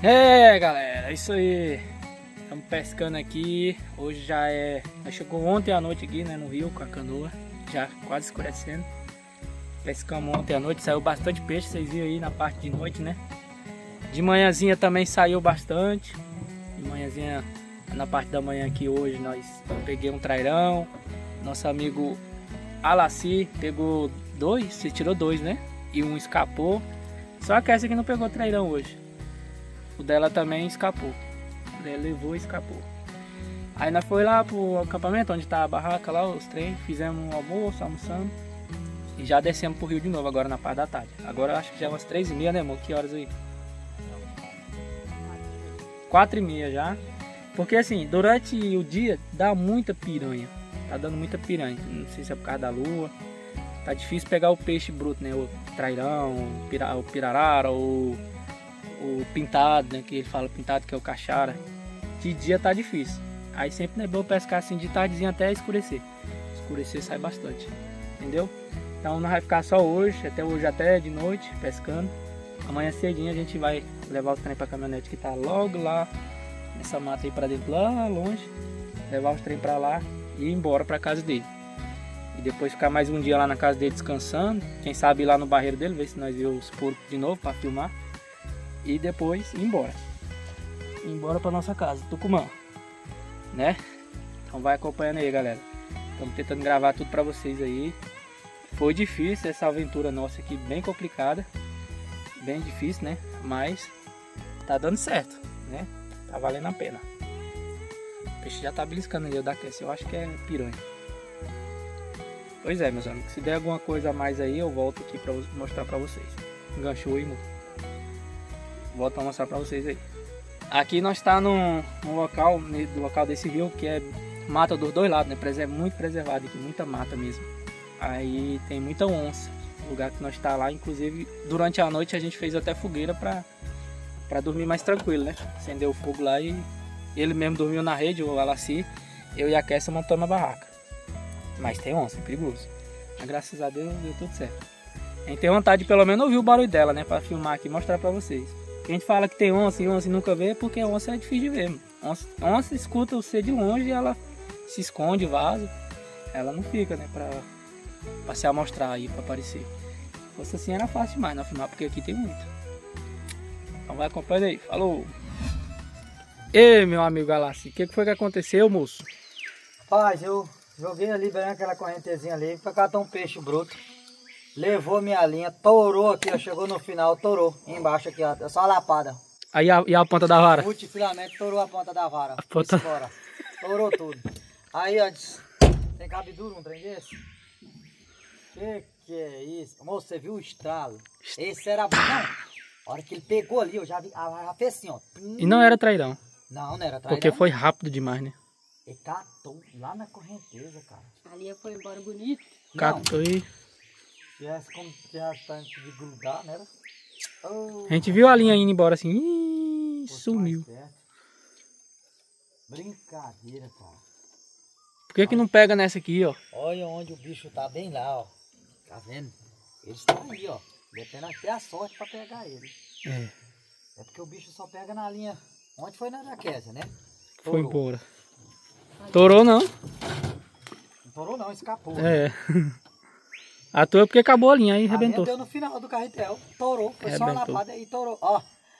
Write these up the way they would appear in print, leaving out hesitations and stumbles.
É, galera, é isso aí. Estamos pescando aqui. Hoje já é... Chegou ontem à noite aqui, né, no rio com a canoa. Já quase escurecendo. Pescamos ontem à noite, saiu bastante peixe, vocês viram aí na parte de noite, né? De manhãzinha também saiu bastante. De manhãzinha, na parte da manhã aqui hoje, eu peguei um trairão. Nosso amigo Alaci pegou dois, você tirou dois, né? E um escapou. Só que essa aqui não pegou trairão hoje. O dela também escapou. Ela levou e escapou. Aí nós foi lá pro acampamento, onde tá a barraca lá, os trem. Fizemos um almoço, almoçamos. E já descemos pro rio de novo, agora na parte da tarde. Agora eu acho que já é umas 3h30, né, amor? Que horas aí? 4h30 já. Porque assim, durante o dia dá muita piranha. Tá dando muita piranha. Não sei se é por causa da lua. Tá difícil pegar o peixe bruto, né? O trairão, o pirarara, o pintado, né? Que ele fala pintado, que é o caixara. De dia tá difícil. Aí sempre é bom pescar assim de tardezinha até escurecer. Escurecer sai bastante. Entendeu? Então não vai ficar só hoje, até de noite, pescando. Amanhã cedinho a gente vai levar os trem pra caminhonete que tá logo lá nessa mata aí pra dentro, lá longe. Levar os trem pra lá e ir embora pra casa dele. E depois ficar mais um dia lá na casa dele descansando. Quem sabe ir lá no barreiro dele, ver se nós vemos os porcos de novo pra filmar. E depois ir embora. Ir embora pra nossa casa, Tucumã. Né? Então vai acompanhando aí, galera. Estamos tentando gravar tudo pra vocês aí. Foi difícil essa aventura nossa aqui, bem complicada. Bem difícil, né? Mas tá dando certo, né? Tá valendo a pena. O peixe já tá beliscando ali, eu acho que é piranha. Pois é, meus amigos, se der alguma coisa a mais aí, eu volto aqui pra mostrar pra vocês. Enganchou aí, moço. Volto pra mostrar pra vocês aí. Aqui nós tá no local, do local desse rio, que é mata dos dois lados, né? Muito preservado aqui, muita mata mesmo. Aí tem muita onça. O lugar que nós tá lá, inclusive, durante a noite a gente fez até fogueira pra dormir mais tranquilo, né? Acendeu o fogo lá e ele mesmo dormiu na rede, o Alaci. Eu e a Kessa montamos na barraca. Mas tem onça, é perigoso. Mas graças a Deus deu tudo certo. A gente tem vontade de pelo menos ouvir o barulho dela, né? Pra filmar aqui e mostrar pra vocês. A gente fala que tem onça e nunca vê, porque onça é difícil de ver. Onça escuta você de longe e ela se esconde, vaza. Ela não fica, né? Pra se amostrar aí, pra aparecer. Se fosse assim era fácil demais não filmar, porque aqui tem muito. Então vai acompanhando aí. Falou! Ei, meu amigo Galassi, o que foi que aconteceu, moço? Rapaz, eu joguei ali bem aquela correntezinha ali pra catar um peixe bruto. Levou minha linha, torou aqui, ó, chegou no final, torou. Embaixo aqui, ó, só a lapada. Aí e a ponta da vara? Multifilamento, torou a ponta da vara. A ponta... Torou tudo. Aí, ó, tem cabe duro um trem desse? Que é isso? Moço, você viu o estralo? Esse era... Não, a hora que ele pegou ali, eu já vi, já fez assim, ó. E não era trairão? Não era trairão. Porque foi rápido demais, né? Ele catou lá na correnteza, cara. A linha foi embora bonito. Catou e... Como tivesse tá de grudar, né? Oh, a gente viu a linha indo embora assim. Ih, sumiu. Brincadeira, cara. Por que não pega nessa aqui, ó? Olha onde o bicho tá, bem lá, ó. Tá vendo? Eles estão aí, ó. Depende até a sorte pra pegar ele. É. É porque o bicho só pega na linha. Onde foi na da Kézia, né? Foi embora. Torou não? Não torou não, escapou. É. A tua é porque acabou a linha, aí arrebentou. Deu no final do carretel, torou, foi só uma lapada e torou, ó.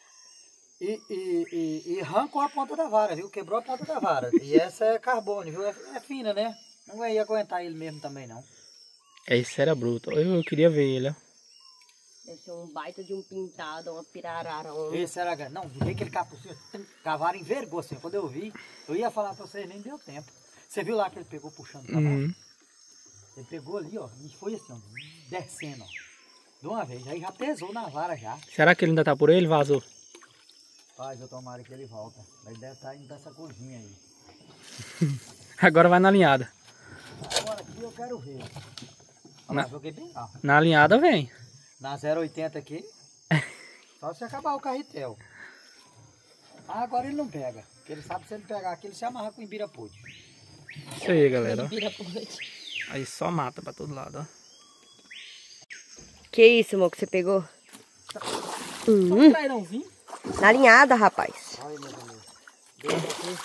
E arrancou a ponta da vara, viu? Quebrou a ponta da vara. E essa é carbono, viu? É fina, né? Não vai aguentar ele mesmo também, não. Esse era bruto. Eu queria ver ele, ó. Deve ser um baita de um pintado, uma pirarara. Esse era grande. Não, vi que ele capucinho, cavaram envergou assim. Quando eu vi, eu ia falar pra vocês, nem deu tempo. Você viu lá que ele pegou puxando pra baixo? Ele pegou ali, ó, e foi assim, ó, descendo, ó, de uma vez. Aí já pesou na vara já. Será que ele ainda tá por aí? Ele vazou? Faz, eu tomara que ele volta. Ele deve estar indo dessa corzinha aí. Agora vai na alinhada. Agora aqui eu quero ver. Olha lá, joguei bem lá. Na alinhada vem. Na 0,80 aqui, só se acabar o carretel. Agora ele não pega, porque ele sabe que se ele pegar aqui, ele se amarra com o Ibirapude. Isso aí, galera. Ibirapude. Aí só mata pra todo lado, ó. Que isso, amor, que você pegou? Só um trairãozinho. Na linhada, rapaz. Olha, meus amigos. Deixa aqui.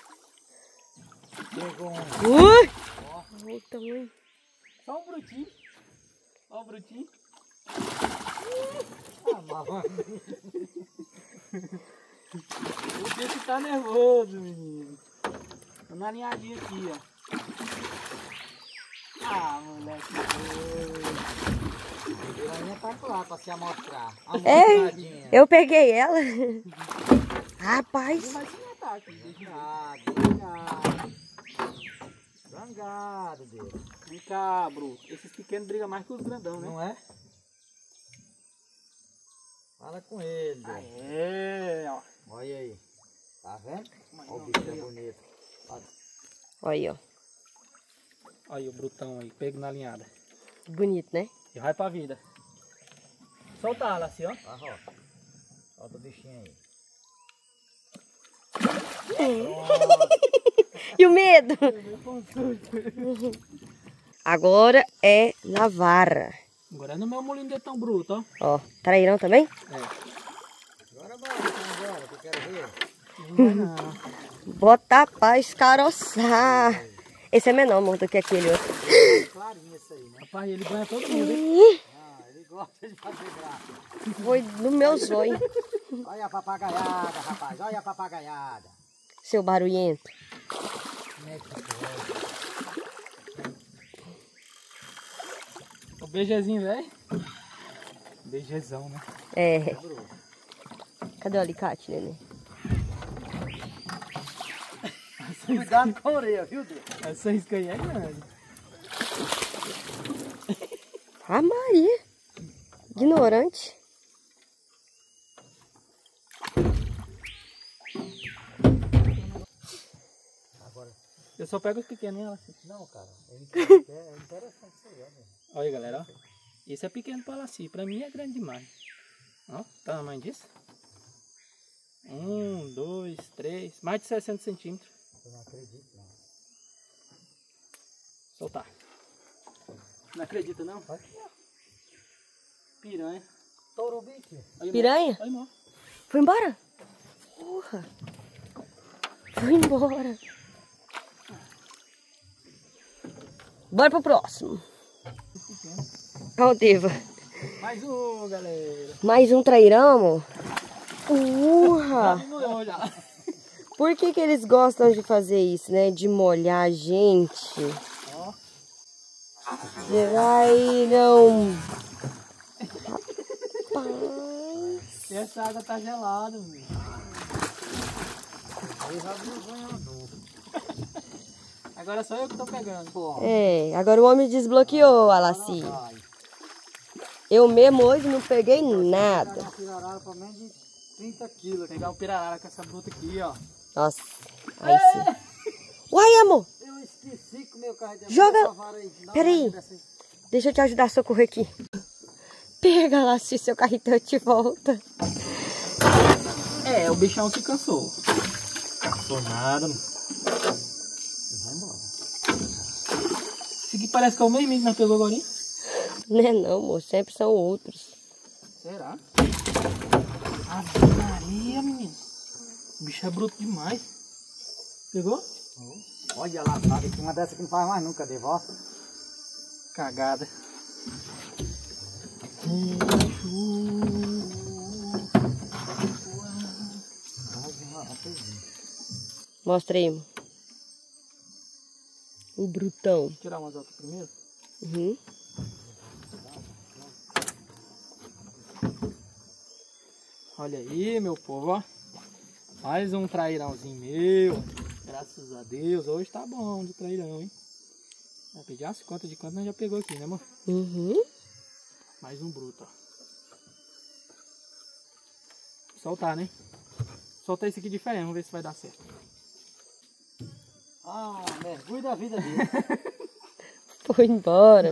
Pegou um. Ui! Olha o tamanho. Só um brutinho. Ó o brutinho. Ah, mamãe. O bicho tá nervoso, menino. Tô na linhadinha aqui, ó. Ah, moleque doido. Ela tá lá pra se amostrar. É, eu peguei ela. Rapaz. Não vai se matar aqui. Zangado. Zangado dele. Vem cá, Bru. Esses pequenos brigam mais que os grandão, né? Não é? Fala com ele. É, ó. Olha aí. Tá vendo? Olha o bicho é bonito. Olha aí, ó. Olha aí o brutão aí. Pego na linhada. Bonito, né? E vai pra vida. Solta ela assim, ó. Tá, ó. Solta o bichinho aí. E o medo? Agora é lavar. Agora é no meu molinho de tão bruto, ó. Ó, trairão também? É. Agora bora, então agora, que eu quero ver. Não vai não. Botar pra escaroçar. Esse é menor, amor, do que aquele outro. Clarinho esse aí, né? Rapaz, ele ganha todo mundo, hein? Ah, ele gosta de fazer graça. Foi no meu zóio. Olha a papagaiada, rapaz. Olha a papagaiada. Seu barulhento. Como é que é? O beijezinho, velho. Beijezão, né? É. Cadê o alicate, neném? Cuidado com a orelha, viu, Deus? Essa isca aí é grande. Ah, Maria. Ignorante. Agora. Eu só pego os pequenos, hein, assim. Não, cara. É interessante isso aí, ó. Olha aí, galera, ó. Esse é pequeno para Laci. Pra mim é grande demais. Ó, tá o tamanho disso. 1, 2, 3, mais de 60 centímetros. Eu não acredito, não. Soltar. Não acredita, não? Olha aqui, ó. Piranha. Tourubique. Aí, Piranha? Aí, irmão. Foi embora? Porra. Foi embora. Bora pro próximo. Ó, Deva. Mais um, galera. Mais um trairão, amor? Urra! Diminuiu já. Por que que eles gostam de fazer isso, né? De molhar a gente. Ó. Trairão. Rapaz. E essa água tá gelada, meu. Aí já viu o banhador. Agora só eu que tô pegando. Pô. É, agora o homem desbloqueou, Alaci. Eu mesmo hoje não peguei nada. Uma pirarara pra menos de 30 quilos. Vou pegar o pirarara com essa bruta aqui, ó. Nossa, aí sim. Uai, amor, Eu esqueci que o meu carro de Joga- vara aí. Dá Peraí. uma dessa aí. deixa eu te ajudar a socorrer aqui. Pega, Alaci, seu carretão eu te volta. É, o bichão que cansou. Cansou nada, mano. Vai embora. Esse aqui parece que é o mesmo que nós pegou agora, hein? Não é não, amor, sempre são outros. Será? Ave Maria, menino. O bicho é bruto demais. Pegou? Olha lá, sabe que uma dessa que não faz mais nunca, Devo, ó. Cagada. Mostra aí, amor. O brutão. Vou tirar umas outras primeiro. Uhum. Olha aí, meu povo, ó. Mais um trairãozinho meu. Graças a Deus. Hoje tá bom de trairão, hein? Vai pedir as contas de quanto nós já pegou aqui, né, amor? Uhum. Mais um bruto, ó. Soltar, né? Soltar esse aqui diferente, vamos ver se vai dar certo. Ah, mergulho da vida dele. Foi embora.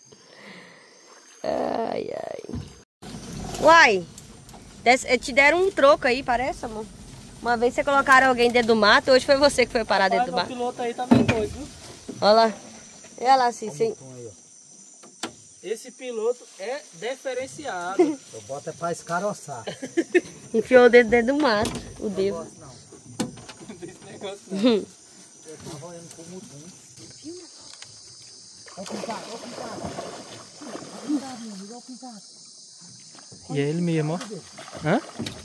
Ai, ai. Uai, te deram um troco aí, parece, amor? Uma vez você colocaram alguém dentro do mato, hoje foi você que foi parar dentro do O mato. piloto aí tá meio doido, viu? Olha lá. Olha lá, assim, sim. Esse piloto é diferenciado. Eu boto é pra escaroçar. Enfiou o dedo dentro do mato. O dedo. Não gosto não. Desse negócio não. Eu tava olhando pro mutum. Ó o pintado, ó o pintado. Ó o pintado, meu amigo, ó o pintado. E é ele mesmo, ó. Hã?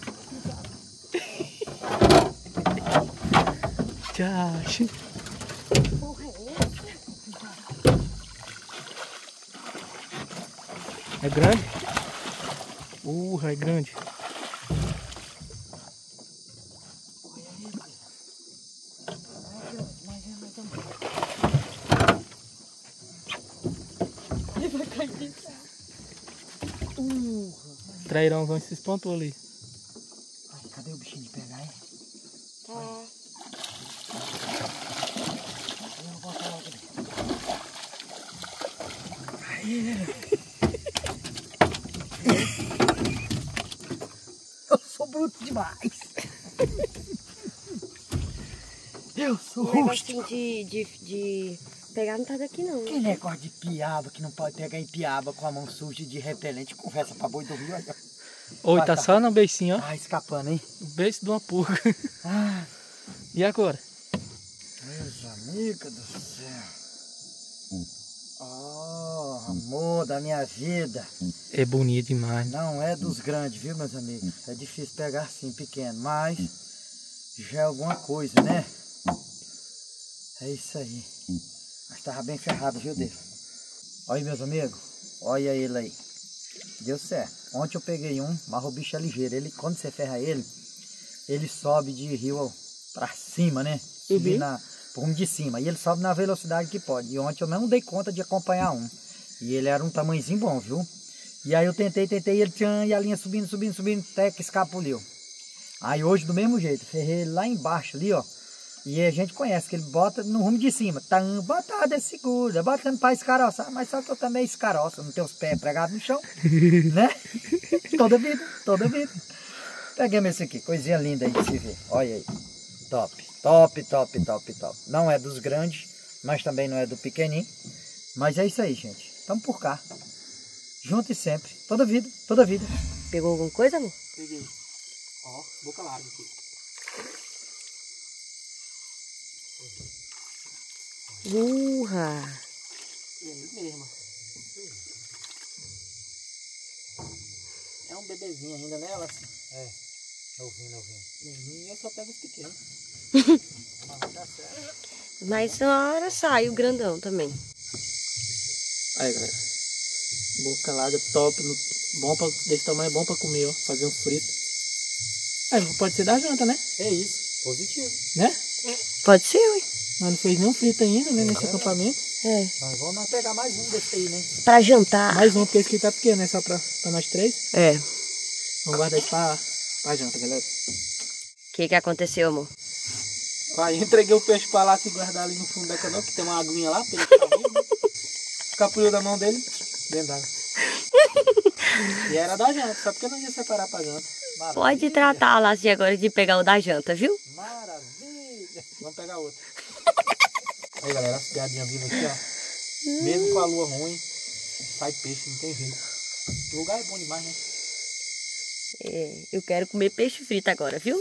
Tchau. É grande? É grande. Trairãozão se espantou ali. Ai, cadê o bichinho de pegar, hein? Tá. Eu vou botar logo ali. Aí. Eu sou bruto demais. Eu sou O negocinho de pegar não tá daqui não. Que negócio de piaba que não pode pegar em piaba com a mão suja de repelente. Conversa pra boi do rio, olha. Oi, tá só no beicinho, ó. Ah, escapando, hein? O beiço de uma pulga. Ah, E agora? meus amigos do céu. Oh, amor da minha vida. É bonito demais. Não é dos grandes, viu, meus amigos? É difícil pegar assim, pequeno, mas já é alguma coisa, né? É isso aí. Mas tava bem ferrado, viu, dele? Olha aí, meus amigos. Olha ele aí. Deu certo. Ontem eu peguei um, mas o bicho é ligeiro. Ele, quando você ferra ele sobe de rio pra cima, né? Subir pro rumo de cima. E ele sobe na velocidade que pode. E ontem eu não dei conta de acompanhar um. E ele era um tamanhozinho bom, viu? E aí eu tentei, ele tinha, e a linha subindo, até que escapuliu. Aí hoje, do mesmo jeito, ferrei ele lá embaixo ali, ó. E a gente conhece que ele bota no rumo de cima. Tá botado, é seguro, botando pra escaroçar. Mas só que eu também escaroço, não tenho os pés pregados no chão, né? Toda vida. Peguemos esse aqui, coisinha linda aí de se ver. Olha aí. Top. Não é dos grandes, mas também não é do pequenininho. Mas é isso aí, gente. Tamo por cá. Junto e sempre. Toda vida. Pegou alguma coisa, amor? Peguei. Ó, boca larga aqui. Urra! É ele mesmo. É um bebezinho ainda, né, Ela? É. Novinho. E eu só pego os pequenos. Mas vai dar certo. Mas na hora sai o grandão também. Aí, galera. Boca larga, top. Bom pra, desse tamanho é bom pra comer, ó. Fazer um frito. Pode ser da janta, né? É isso. Positivo. Né? Pode ser, ué. Mas não fez nenhum frito ainda, né? Nesse acampamento. É. Nós vamos pegar mais um desse aí, né? Pra jantar. Mais um, porque esse aqui tá pequeno, né? Só pra nós três. É. Vamos guardar isso pra janta, galera. O que aconteceu, amor? Aí entreguei o peixe pra lá, se guardar ali no fundo da canoa, que tem uma aguinha lá, pra ele ficar vivo. Escapuliu da mão dele, dentro d'água. E era da janta, só porque não ia separar pra janta. Maravilha. Pode tratar a lacinha agora de pegar o da janta, viu? Maravilha. Vamos pegar outro. Aí, galera, as piadinhas vivas aqui, ó. Mesmo com a lua ruim, sai peixe, não tem jeito. O lugar é bom demais, né? É, eu quero comer peixe frito agora, viu?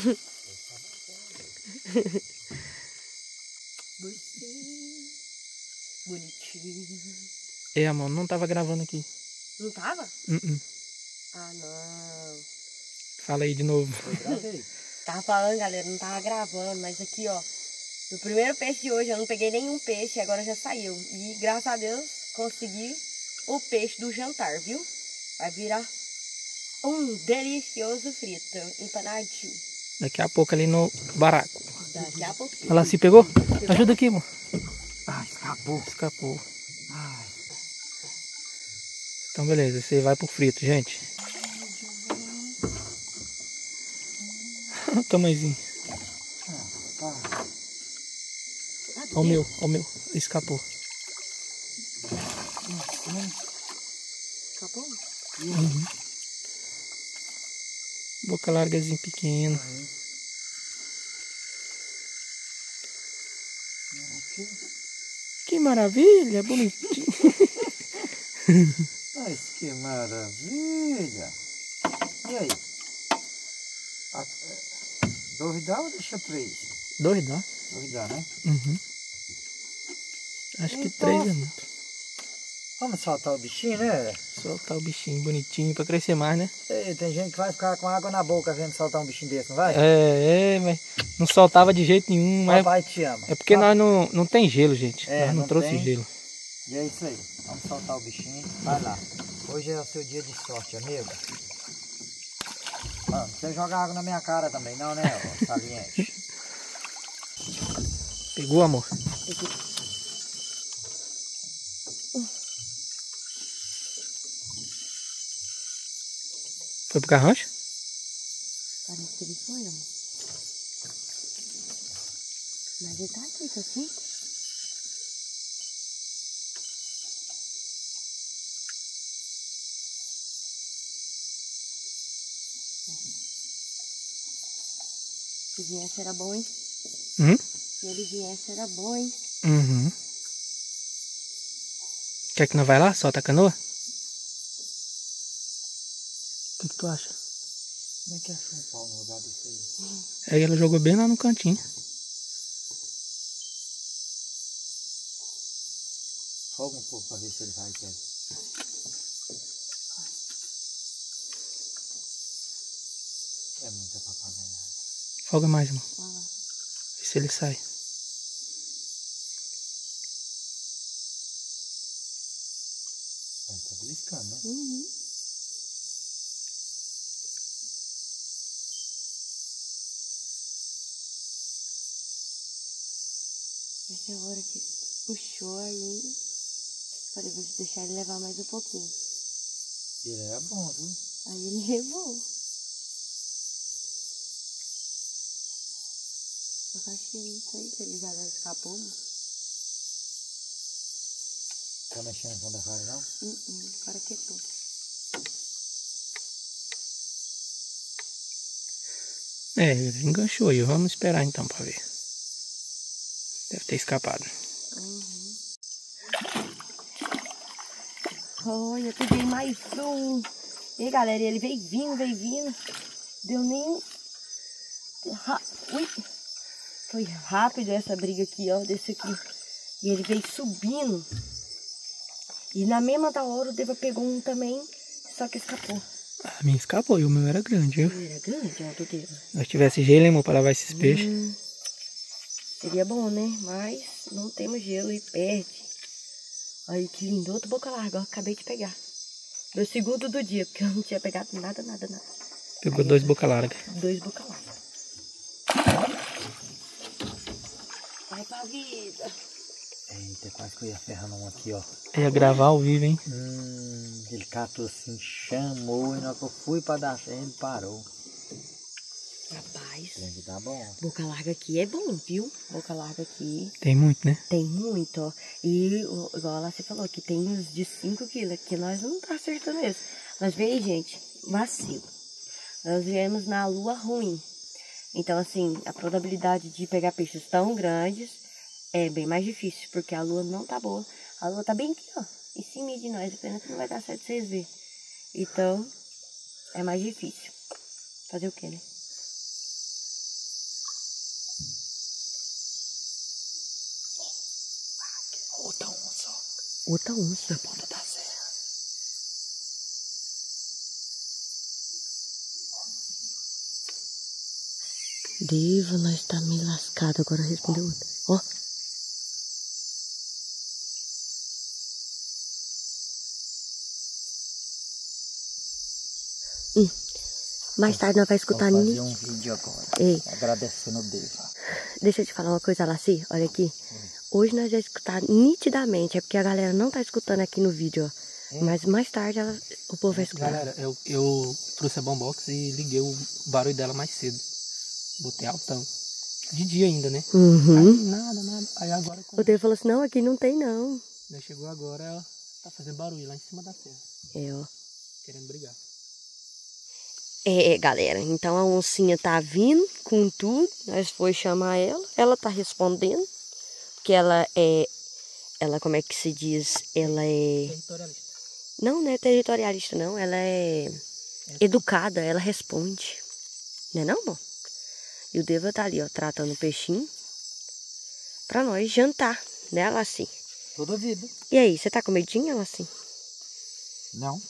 Bonitinho. É, amor, não tava gravando aqui. Não tava? Ah, não. Fala aí de novo. Tava falando, galera, não tava gravando, mas aqui, ó. No primeiro peixe de hoje, eu não peguei nenhum peixe, agora já saiu. E, graças a Deus, consegui o peixe do jantar, viu? Vai virar um delicioso frito, empanadinho. Daqui a pouco ali no baraco. Daqui a pouquinho. Ela se pegou? Ajuda aqui, amor. Ah, escapou. Ai. Então, beleza. Você vai pro frito, gente. Tamanhozinho. Ó o meu. Escapou. Escapou? Uhum. Boca largazinho pequeno. Que maravilha, bonitinho. Mas que maravilha. E aí? Duvidar ou deixa 3? 2 dá. Duvidar, né? Uhum. Acho que Então, 3 é muito. Vamos soltar o bichinho, né? Soltar o bichinho bonitinho pra crescer mais, né? Ei, tem gente que vai ficar com água na boca vendo soltar um bichinho desse, não vai? Mas não soltava de jeito nenhum. Mas Papai te ama. é porque nós não tem gelo, gente. Nós não trouxe tem. gelo. E é isso aí. Vamos soltar o bichinho. Vai lá. Hoje é o seu dia de sorte, amigo. Não precisa jogar água na minha cara também, não, né, ô saliente? Pegou, amor? Foi pro carrancho? Parece que ele foi, amor. Mas ele tá aqui, tá assim? Se viesse era bom, hein? Se ele viesse era bom, hein? Uhum. Quer que não vai lá? Solta a canoa? O que tu acha? Como é que achou um pau no lugar desse aí? Aí ela jogou bem lá no cantinho. Folga um pouco pra ver se ele vai querer. É muita papagaiada. Folga mais, amor. Vê se ele sai. Vai tá beliscando, né? Essa é a hora que puxou aí. Falei, vou deixar ele levar mais um pouquinho. Ele é bom, viu? Aí ele levou. Eu acho que não sei se ele já escapou. Tá mexendo com a cara, não? Agora quietou. Ele enganchou aí. Vamos esperar então pra ver. Deve ter escapado. Olha, eu peguei mais um. E aí, galera, ele veio vindo. Deu nem... Ui! Foi rápido essa briga aqui, ó, desse aqui. E ele veio subindo. E na mesma da hora o Deva pegou um também, só que escapou. A minha escapou e o meu era grande, viu? Ele era grande, ó, do Deva. Se nós tivesse gelo, hein, amor, pra lavar esses peixes. Seria bom, né? Mas não temos gelo e perde. Olha que lindo, outro boca larga, ó, acabei de pegar. Meu segundo do dia, porque eu não tinha pegado nada. Pegou aí, 2 boca larga. 2 boca larga. Vai pra vida. Eita, quase que eu ia ferrando um aqui, ó. Ia gravar ao vivo, hein? Ele catou assim, chamou, e na hora que eu fui pra dar fé, ele parou. Rapaz, Ele tá bom. boca larga aqui é bom, viu? Boca larga aqui Tem muito, né? tem muito, ó. E igual lá você falou, que tem uns de 5 quilos, que nós não tá acertando isso. Nós veio, gente, vacilo. Nós viemos na lua ruim. Então, assim, a probabilidade de pegar peixes tão grandes é bem mais difícil, porque a lua não tá boa. A lua tá bem aqui, ó, em cima de nós, apenas que não vai dar certo vocês verem. Então, é mais difícil. Fazer o quê, né? Outra onça. Outra onça. Da ponta da serra. Deva, nós tá meio lascado. Agora respondeu outra. Ó. Mais tarde nós vamos escutar Vamos fazer um vídeo agora. Ei. Agradecendo o Deva. Deixa eu te falar uma coisa, Laci. Olha aqui. Hoje nós vamos escutar nitidamente. É porque a galera não tá escutando aqui no vídeo, ó. Mas mais tarde o povo vai escutar. Galera, eu trouxe a bombox e liguei o barulho dela mais cedo. Botei altão. De dia ainda, né? Aí, nada. Aí agora... O Deva falou assim, não, aqui não tem não. Daí chegou agora, ela tá fazendo barulho lá em cima da serra. É, ó. Querendo brigar. É, galera, então a oncinha tá vindo com tudo. Nós foi chamar ela. Ela tá respondendo. Porque ela, como é que se diz? Ela é... Territorialista. Não é territorialista, não. Ela é educada, ela responde. Não é não, bom? E o Deva tá ali, ó, tratando o peixinho pra nós jantar, né, Laci? Toda vida. E aí, você tá com medinho, Laci? Não.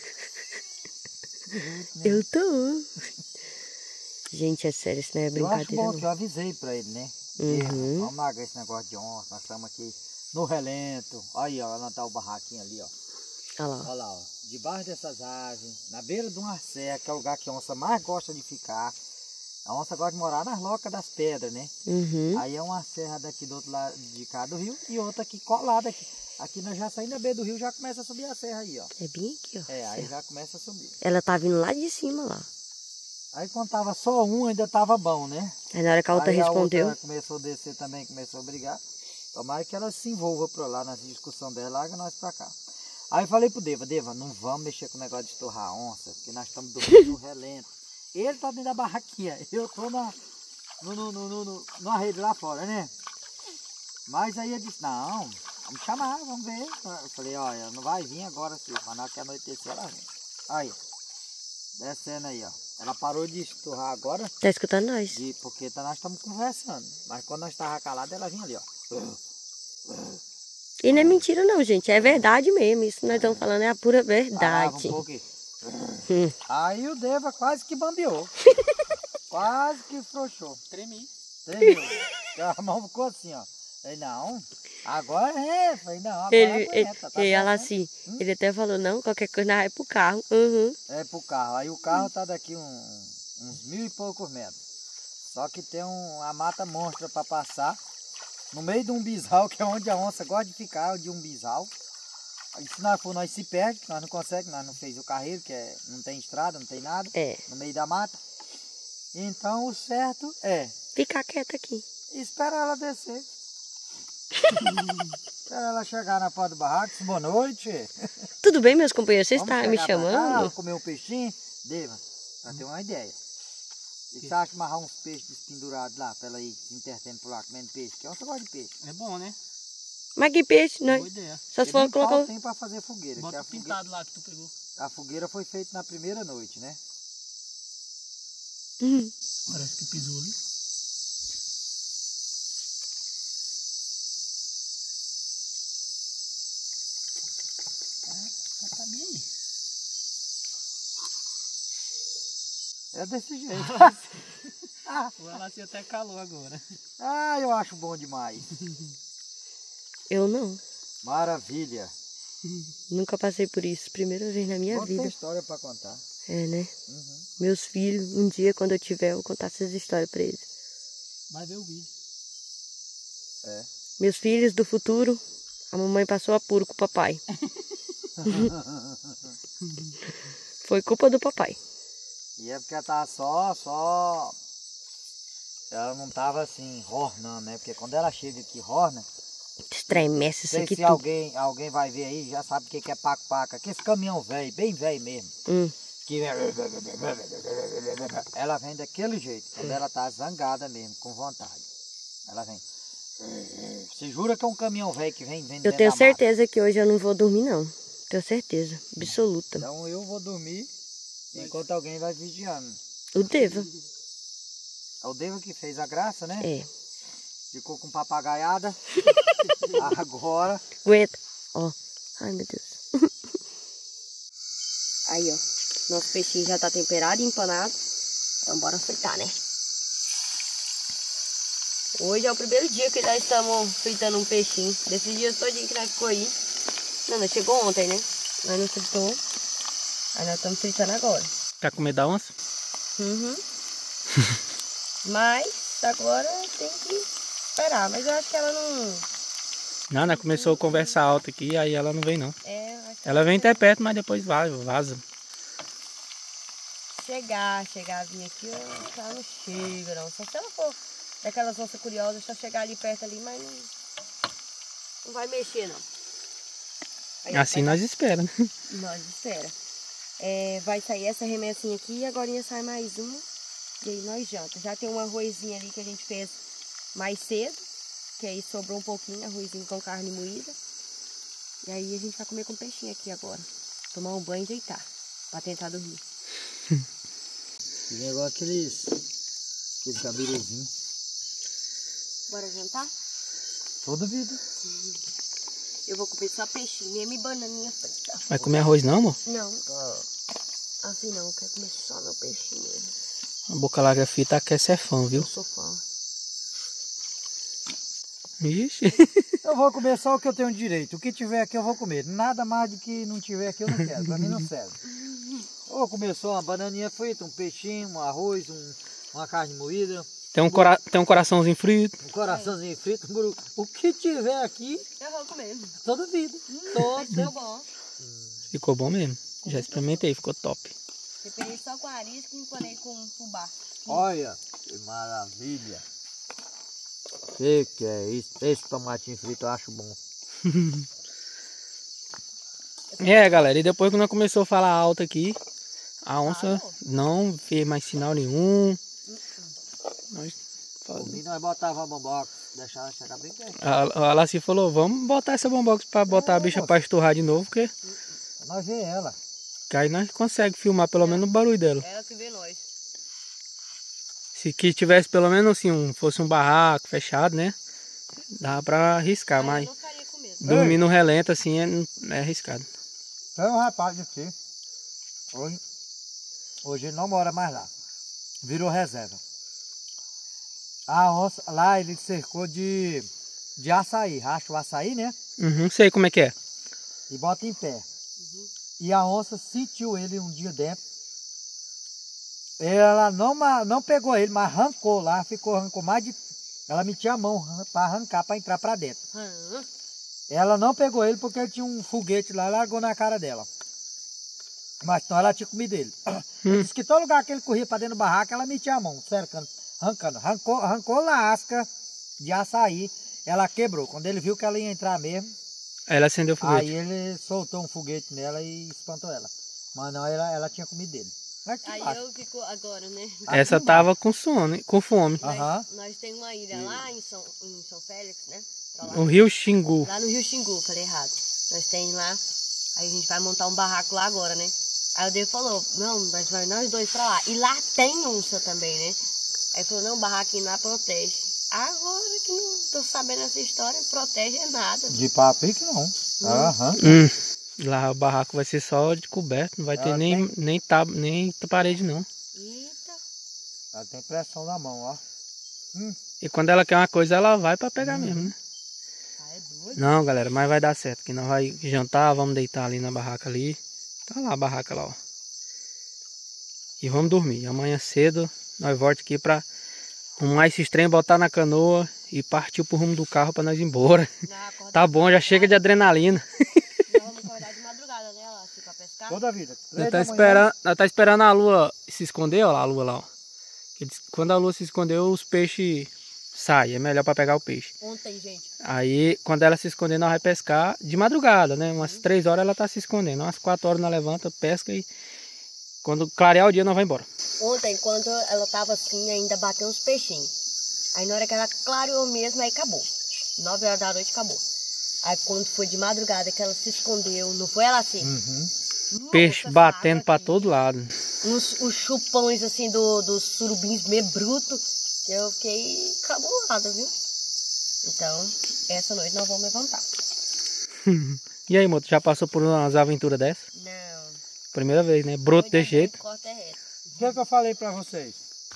Eu tô. Gente, é sério, isso não é brincadeira, Eu acho bom não. que eu avisei pra ele, né? Uhum. Vamos largar esse negócio de onça, nós estamos aqui no relento. Aí, ó, lá tá o barraquinho ali, ó. Olha lá. Olha lá, ó. Debaixo dessas árvores, na beira de uma serra, que é o lugar que a onça mais gosta de ficar. A onça gosta de morar nas locas das pedras, né? Uhum. Aí é uma serra daqui do outro lado de cá do rio e outra aqui colada aqui. Aqui nós já saímos da beira do rio, já começa a subir a serra aí, ó. É bem aqui, ó. É, aí serra. já começa a subir. Ela tá vindo lá de cima, lá. Aí quando tava só um, ainda tava bom, né? Aí na hora que a outra aí respondeu... a outra começou a descer também, começou a brigar. Tomara que ela se envolva por lá nas discussões dela, larga nós pra cá. Aí eu falei pro Deva, não vamos mexer com o negócio de estorrar a onça, porque nós estamos dormindo no relento. Ele tá dentro da barraquinha, eu tô na rede lá fora, né? Mas aí ele disse, não, vamos chamar, vamos ver. Eu falei, olha, não vai vir agora, filho, mas na hora que anoitecer ela vem. Aí, descendo aí, ó. Ela parou de esturrar agora. Tá escutando nós? Porque nós estamos conversando. Mas quando nós estávamos calados, ela vinha ali, ó. E não é mentira não, gente. É verdade mesmo. Isso que nós estamos falando é a pura verdade. Um pouco. Aí o Deva quase que bambeou. Quase que frouxou. Tremi. Tremeu. A mão ficou assim, ó. Falei, não, agora é. Falei, não, agora aguenta. Tá ela assim, ele até falou, não, qualquer coisa nós vai pro carro. Uhum. É pro carro. Aí o carro tá daqui uns 1000 e poucos metros. Só que tem uma mata monstra para passar. No meio de um bisal, que é onde a onça gosta de ficar, de um bisal. Aí se nós for, nós se perde, nós não conseguimos, nós não fez o carreiro, que não tem estrada, não tem nada. No meio da mata. Então o certo é... ficar quieta aqui. Espera ela descer. Espera ela chegar na porta do barraco. Boa noite. Tudo bem, meus companheiros? Vocês estão me chamando? Vamos comer um peixinho? Deva, pra ter uma ideia. E você acha que amarrar uns peixes pendurados lá, pra ela ir se intertendo por lá, comendo peixe? Que onça gosta de peixe. É bom, né? Mas que peixe, né? Boa ideia. Só se for colocar... tem pra fazer fogueira. Bota pintado lá que tu pegou. A fogueira foi feita na primeira noite, né? Parece que pisou ali. Tá bem aí. É desse jeito. O Elaci até calou agora. Ah, eu acho bom demais. Eu não. Maravilha. Nunca passei por isso. Primeira vez na minha vida. Tem história pra contar. É, né? Meus filhos, um dia quando eu tiver, eu vou contar essas histórias pra eles. Vai ver o vídeo. É. Meus filhos do futuro, a mamãe passou apuro com o papai. Foi culpa do papai. E é porque ela tava só... Ela não tava assim, rornando, né? Porque quando ela chega aqui, rorna... Estremece isso aqui se tudo. alguém vai ver aí, já sabe o que é paco-paca. Que esse caminhão velho, bem velho mesmo. Que ela vem daquele jeito, quando ela tá zangada mesmo, com vontade. Ela vem. Você jura que é um caminhão velho que vem dentro da mata? Eu tenho certeza que hoje eu não vou dormir, não. Tenho certeza, absoluta. Então eu vou dormir enquanto alguém vai vigiando. O Deva. É o Deva que fez a graça, né? É. Ficou com papagaiada. Agora. Aguenta. Ó. Ai, meu Deus. Aí, ó. Nosso peixinho já tá temperado e empanado. Então bora fritar, né? Hoje é o primeiro dia que nós estamos fritando um peixinho. Desses dias todinho que nós ficou aí. Não, chegou ontem, né? Nós não fritou. Aí nós estamos fritando agora. Tá com medo da onça? Mas agora tem que esperar. Mas eu acho que ela não... Não, ela começou a conversar alto aqui, aí ela não vem não. Acho que ela vem até perto, mas depois vaza. Chegar, vir aqui, ela não chega não. Só se ela for daquelas onças curiosas, só chegar ali perto ali, mas não vai mexer não. Aí, assim nós espera, né? Nós espera. Vai sair essa remessinha aqui e agora sai mais uma. E aí nós janta. Já tem um arrozinho ali que a gente fez mais cedo. Que aí sobrou um pouquinho, arrozinho com carne moída. E aí a gente vai comer com peixinho aqui agora. tomar um banho e deitar. Pra tentar dormir. E igual aqueles cabiruzinhos. Bora jantar? Toda vida. Eu vou comer só peixinho mesmo e bananinha frita. Vai comer arroz não, amor? Não. Assim não, eu quero comer só meu peixinho mesmo. A boca larga fita quer ser fã, viu? Eu sou fã. Ixi. Eu vou comer só o que eu tenho direito. O que tiver aqui eu vou comer. Nada mais do que não tiver aqui eu não quero. Pra mim não serve. Eu vou comer só uma bananinha frita, um peixinho, um arroz, uma carne moída. Tem um coraçãozinho frito. Um coraçãozinho frito. O que tiver aqui, Eu vou comer. toda vida. Ficou bom. Ficou bom mesmo. Já experimentei, ficou top. Temperei só com arisco e empanei com fubá. Olha, que maravilha. Que é isso? Esse tomatinho frito eu acho bom. É, galera, e depois que nós começou a falar alto aqui, a onça não fez mais sinal nenhum. Por mim nós botava a bombox, deixava ela chegar bem perto. A Laci falou, vamos botar essa bombox pra botar a bicha pra esturrar de novo, porque Nós vê ela. que aí nós conseguimos filmar pelo menos o barulho dela. Ela que vê nós. Se que tivesse pelo menos assim, fosse um barraco fechado, né? Dá pra arriscar, mas Eu não faria com medo. dormir no relento assim é arriscado. Tem um rapaz aqui. Hoje ele não mora mais lá. Virou reserva. A onça, lá ele cercou de açaí. Racha o açaí, né? Uhum, sei como é que é. E bota em pé. E a onça sentiu ele um dia dentro. Ela não pegou ele, mas arrancou lá. Arrancou mais de... Ela metia a mão para arrancar, para entrar para dentro. Ela não pegou ele porque ele tinha um foguete lá e largou na cara dela. Mas então ela tinha comido ele. Diz que todo lugar que ele corria para dentro do barraco, ela metia a mão, cercando, arrancando. Arrancou lasca de açaí, ela quebrou. Quando ele viu que ela ia entrar mesmo, Aí ela acendeu o foguete. aí ele soltou um foguete nela e espantou ela. Mas não, ela tinha comido ele. Aqui Aí embaixo. eu fico agora, né? Essa tava com sono, com fome. Aham. Nós temos uma ilha lá em São Félix, né? Pra lá. O Rio Xingu. Lá no Rio Xingu, falei errado. Nós temos lá, aí a gente vai montar um barraco lá agora, né? Aí o Deus falou, não, nós vamos nós dois pra lá. E lá tem onça também, né? Aí falou, não, o barraquinho lá protege. Agora que não tô sabendo essa história, protege é nada. De papique não. Aham. Lá o barraco vai ser só de coberto, não vai ter nem parede não. Eita. Ela tem pressão na mão, ó. E quando ela quer uma coisa, ela vai pra pegar mesmo, né? Ah, é doido. Não, galera, mas vai dar certo. Que nós vai jantar, vamos deitar ali na barraca ali. Tá lá a barraca lá, ó. E vamos dormir. Amanhã cedo nós voltamos aqui pra arrumar esses trem, botar na canoa e partir pro rumo do carro pra nós ir embora. Tá bom, já chega de adrenalina. Nós vamos acordar de madrugada, né, lá, pra pescar. Toda a vida. Nós tá esperando a lua se esconder, ó lá, a lua lá, ó. Quando a lua se esconder, os peixes saem, é melhor para pegar o peixe. Ontem, gente. Aí, quando ela se esconder, nós vamos pescar de madrugada, né? Umas 3 horas ela tá se escondendo, umas 4 horas nós levanta, pesca e quando clarear o dia nós vamos embora. Ontem, quando ela tava assim, ainda bateu uns peixinhos. Aí na hora que ela clareou mesmo, aí acabou. 9 horas da noite acabou. Aí quando foi de madrugada que ela se escondeu, não foi ela assim? Nossa, Peixe batendo para todo lado. Os chupões assim dos surubins meio bruto, que eu fiquei cabulada, viu? Então, essa noite nós vamos levantar. E aí, moto, já passou por umas aventuras dessas? Não. Primeira vez, né? Broto desse jeito. Corta é reto. O que é que eu falei pra vocês?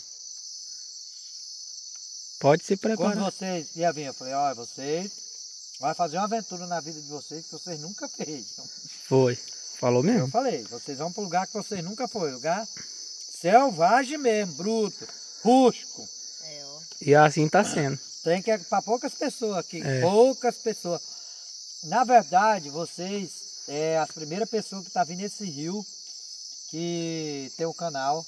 Pode se Quando preparar. vocês iam vir, eu falei, olha, vocês vão fazer uma aventura na vida de vocês que vocês nunca fez. Foi. Falou Eu mesmo? falei, vocês vão para um lugar que vocês nunca foram. Lugar selvagem mesmo, bruto, rústico. É, ó. E assim tá sendo. Tem que ir para poucas pessoas aqui, É. poucas pessoas. Na verdade, vocês é as primeiras pessoas que estão vindo nesse rio, que tem um canal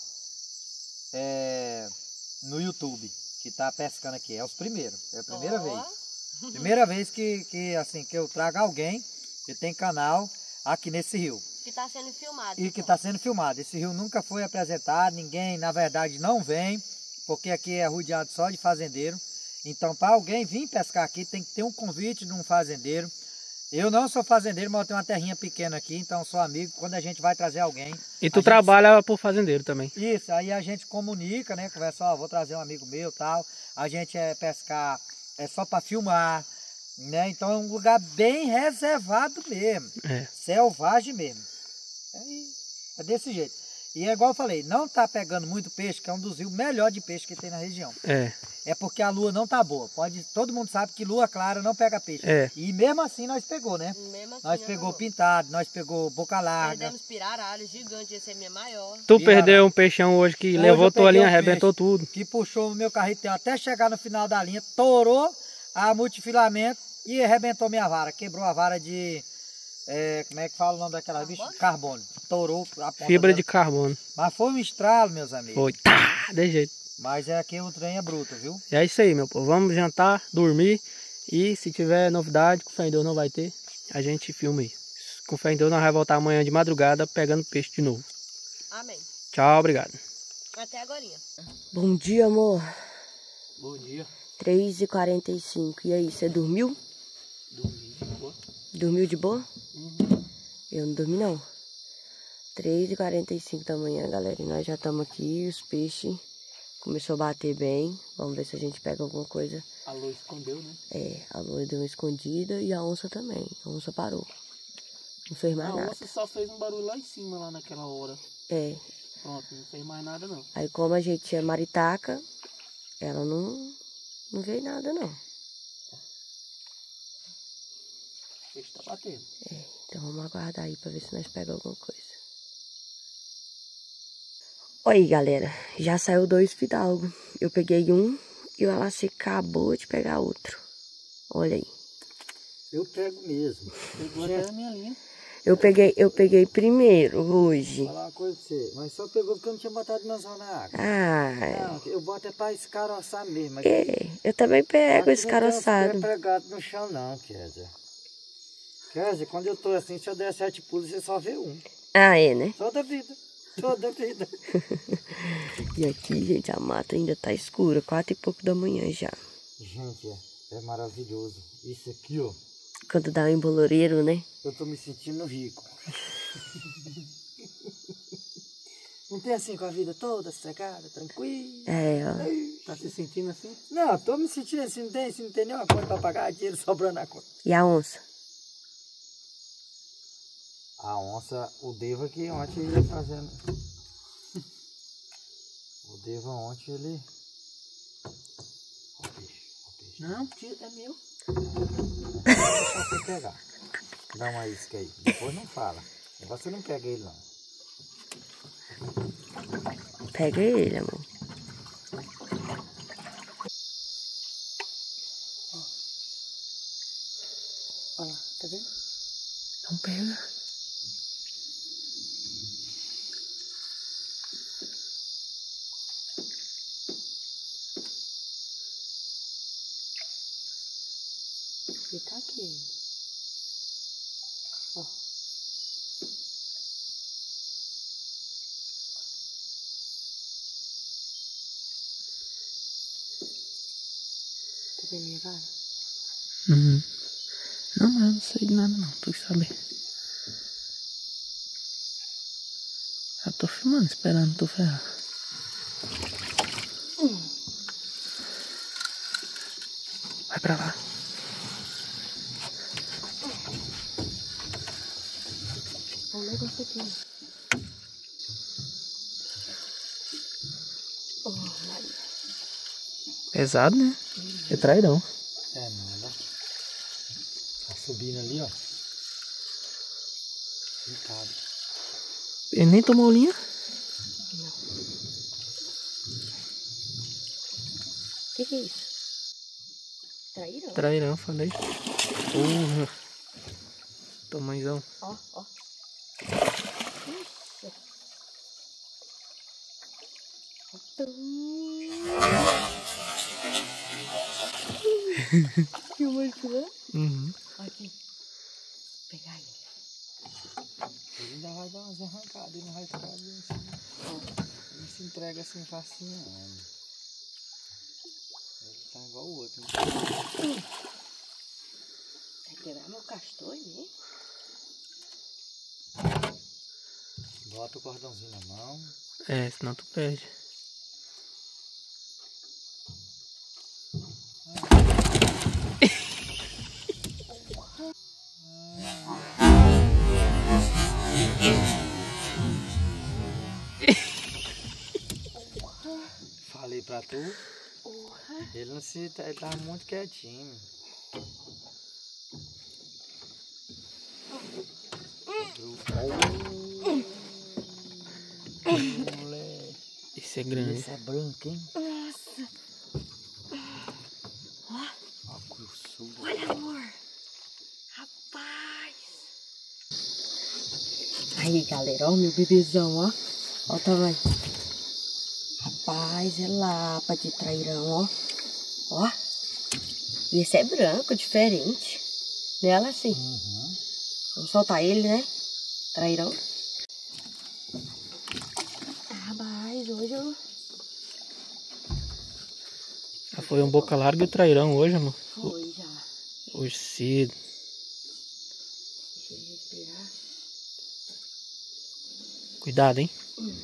no YouTube, que está pescando aqui. É os primeiros, é a primeira vez. Primeira vez que eu trago alguém que tem canal aqui nesse rio. Que tá sendo filmado. E que está sendo filmado. Esse rio nunca foi apresentado, ninguém, na verdade, não vem, porque aqui é rodeado só de fazendeiro. Então, para alguém vir pescar aqui, tem que ter um convite de um fazendeiro. Eu não sou fazendeiro, mas eu tenho uma terrinha pequena aqui, então sou amigo. Quando a gente vai trazer alguém... E tu trabalha por fazendeiro também? Isso, aí a gente comunica, né? Conversa, ó, vou trazer um amigo meu e tal. A gente pescar só para filmar, né? Então é um lugar bem reservado mesmo. Selvagem mesmo. É desse jeito. E é igual eu falei, não tá pegando muito peixe, que é um dos rios melhores de peixe que tem na região. É porque a lua não tá boa. Todo mundo sabe que lua clara não pega peixe. E mesmo assim nós pegou, né? Assim nós pegou pintado, nós pegou boca larga. Perdemos piraralho gigante, esse é minha maior. Tu perdeu um peixão hoje que levou tua linha, arrebentou tudo. Que puxou o meu carretel até chegar no final da linha, torou a multifilamento e arrebentou minha vara. Quebrou a vara de... como é que fala o nome daquela bicha? Carbono. Torou a ponta fibra dela. De carbono. Mas foi um estralo, meus amigos. Foi, tá, de jeito. Mas aqui o trem é bruto, viu? E é isso aí, meu povo. Vamos jantar, dormir. E se tiver novidade, com fé em Deus não vai ter, a gente filma aí. Com fé em Deus nós vamos voltar amanhã de madrugada pegando peixe de novo. Amém. Tchau, obrigado. Até agorinha. Bom dia, amor. Bom dia. 3h45. E aí, você dormiu? Dormi de boa. Dormiu de boa? Eu não dormi, não. 3h45 da manhã, galera. E nós já estamos aqui. Os peixes começou a bater bem. Vamos ver se a gente pega alguma coisa. A lua escondeu, né? A lua deu uma escondida e a onça também. A onça parou. Não fez mais nada. A onça só fez um barulho lá em cima, lá naquela hora. Pronto, não fez mais nada, não. Aí como a gente tinha maritaca, ela não veio nada, não. O peixe tá batendo. Então vamos aguardar aí pra ver se nós pegamos alguma coisa. Olha aí, galera. Já saiu 2 fidalgos. Eu peguei um e o Alacê acabou de pegar outro. Olha aí. Eu pego mesmo. Pegou até a minha linha. Eu peguei primeiro hoje. Vou falar uma coisa pra você, mas só pegou porque eu não tinha botado meu anzol na água. Não, eu boto pra escaroçar mesmo. Eu também pego escaroçado. Não é pregado no chão não, Kézia. Kézia, quando eu tô assim, se eu der 7 pulos, você só vê um. Né? Toda vida. Toda vida. E aqui, gente, a mata ainda tá escura. 4 e pouco da manhã já. Gente, é maravilhoso. Isso aqui, ó. Quando dá um emboloreiro, né? Eu tô me sentindo rico. Não tem assim com a vida toda sossegada, tranquila? Ó. Tá se sentindo assim? Não, tô me sentindo assim, não tem nenhuma conta pra pagar, dinheiro sobrando na conta. E a onça? A onça, o Deva que ontem ia fazendo. O Deva ontem ele... Ó o peixe. Não, é meu. Deixa você pegar. Dá uma isca aí. Depois não fala. Você não pega ele não. Pega ele, amor. Olha lá, tá vendo? Não pega. Ele tá aqui. Ó. Tá vendo minha vara? Não, mas eu não sei de nada não, tu que saber. Eu tô filmando, esperando tu ferrar. Vai pra lá. Olha o negócio aqui. Oh, Maria. Pesado, né? É trairão. É nada. Tá subindo ali, ó. Pintado. Ele nem tomou linha? Não. Que é isso? Trairão? Trairão, falei. Tamanhozão. Ó. Filma isso, né? Aqui. Pegar ele. Ele ainda vai dar umas arrancadas, ele não vai ficar bem assim. Ele se entrega assim facinho, não. Ele tá igual o outro, né? quebrar meu castor, né? Bota o cordãozinho na mão. É, senão tu perde. Falei pra tu. Ele não se. Ele tava muito quietinho. Moleque. Esse é grande. Esse é branco, hein? Nossa. Ó, grossura. Olha, amor. Rapaz. Aí, galera, ó, meu bebezão, ó. Ó o tamanho. Rapaz, é lapa de trairão, ó. Ó. E esse é branco, diferente. Nela, assim. Uhum. Vamos soltar ele, né? Trairão. Rapaz, hoje eu... Já foi um boca larga e o trairão hoje, amor. Foi já. Hoje cedo. Deixa eu respirar. Cuidado, hein?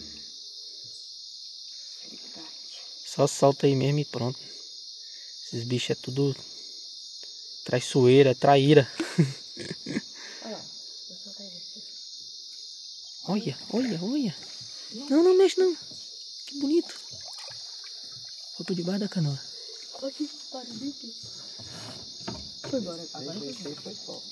Só solta aí mesmo e pronto. Esses bichos é tudo traiçoeira, traíra. Olha lá. Vou soltar ele aqui. Olha, olha, olha. Não, não mexe não. Que bonito. Foi por debaixo da canoa. Aqui, para o bicho. Foi embora. Agora Foi top.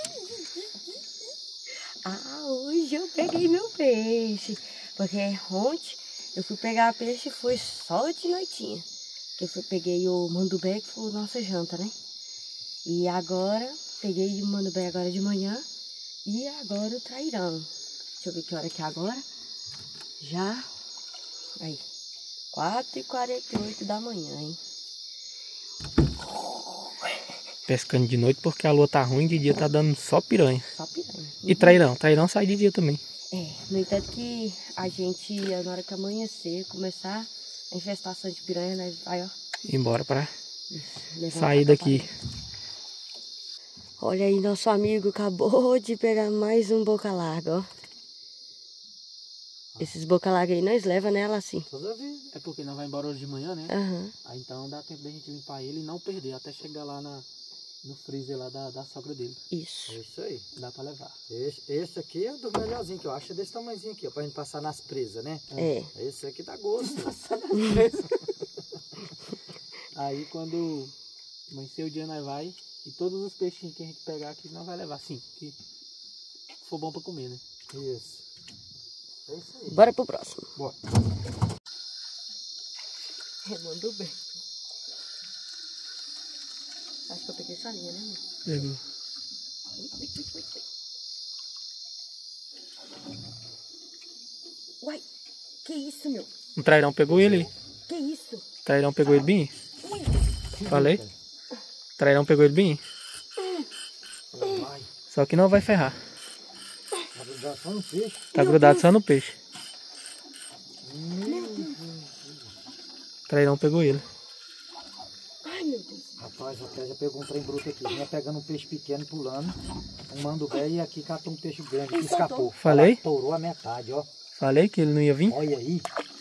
Ah, hoje eu peguei meu peixe. Porque ontem eu fui pegar peixe e foi só de noitinha. Que eu peguei o mandubé, que foi nossa janta, né? E agora, peguei o mandubé agora de manhã. E agora o trairão. Deixa eu ver que hora que é agora. Já. Aí. 4h48 da manhã, hein? Pescando de noite porque a lua tá ruim, de dia tá dando só piranha. Só piranha. E trairão, trairão sai de dia também. É, no entanto que a gente, na hora que amanhecer, começar a infestação de piranha, né? Vai, ó. Embora pra levantar sair pra daqui. parede. Olha aí, nosso amigo acabou de pegar mais um boca larga, ó. Esses boca larga aí nós leva nela assim. Toda vez. É porque nós vamos embora hoje de manhã, né? Aham. Aí então dá tempo da gente limpar ele e não perder, até chegar lá no freezer lá da sogra dele. Isso. É isso aí. Dá pra levar. Esse aqui é do melhorzinho, que eu acho é desse tamanhozinho aqui, ó, pra gente passar nas presas, né? É. Esse aqui dá gosto. Aí quando amanhecer o dia nós vai e todos os peixinhos que a gente pegar aqui nós vai levar, sim, que for bom pra comer, né? Isso. É isso aí. Bora pro próximo. Bora. Remando bem. Acho que eu peguei essa linha, né, amor? Pegou. Uai, que isso, meu? Um trairão pegou ele aí. Que isso? Trairão pegou ele bem? Falei? Trairão pegou ele bem? Vai. Só que não vai ferrar. Tá grudado só no peixe. Tá grudado só no peixe. Trairão pegou ele. Ai, meu Deus. Rapaz, até já pegou um trem bruto aqui. Vinha pegando um peixe pequeno pulando. Um mandubé e aqui catou um peixe grande que escapou. Falei? Ela torou a metade, ó. Falei que ele não ia vir? Olha aí.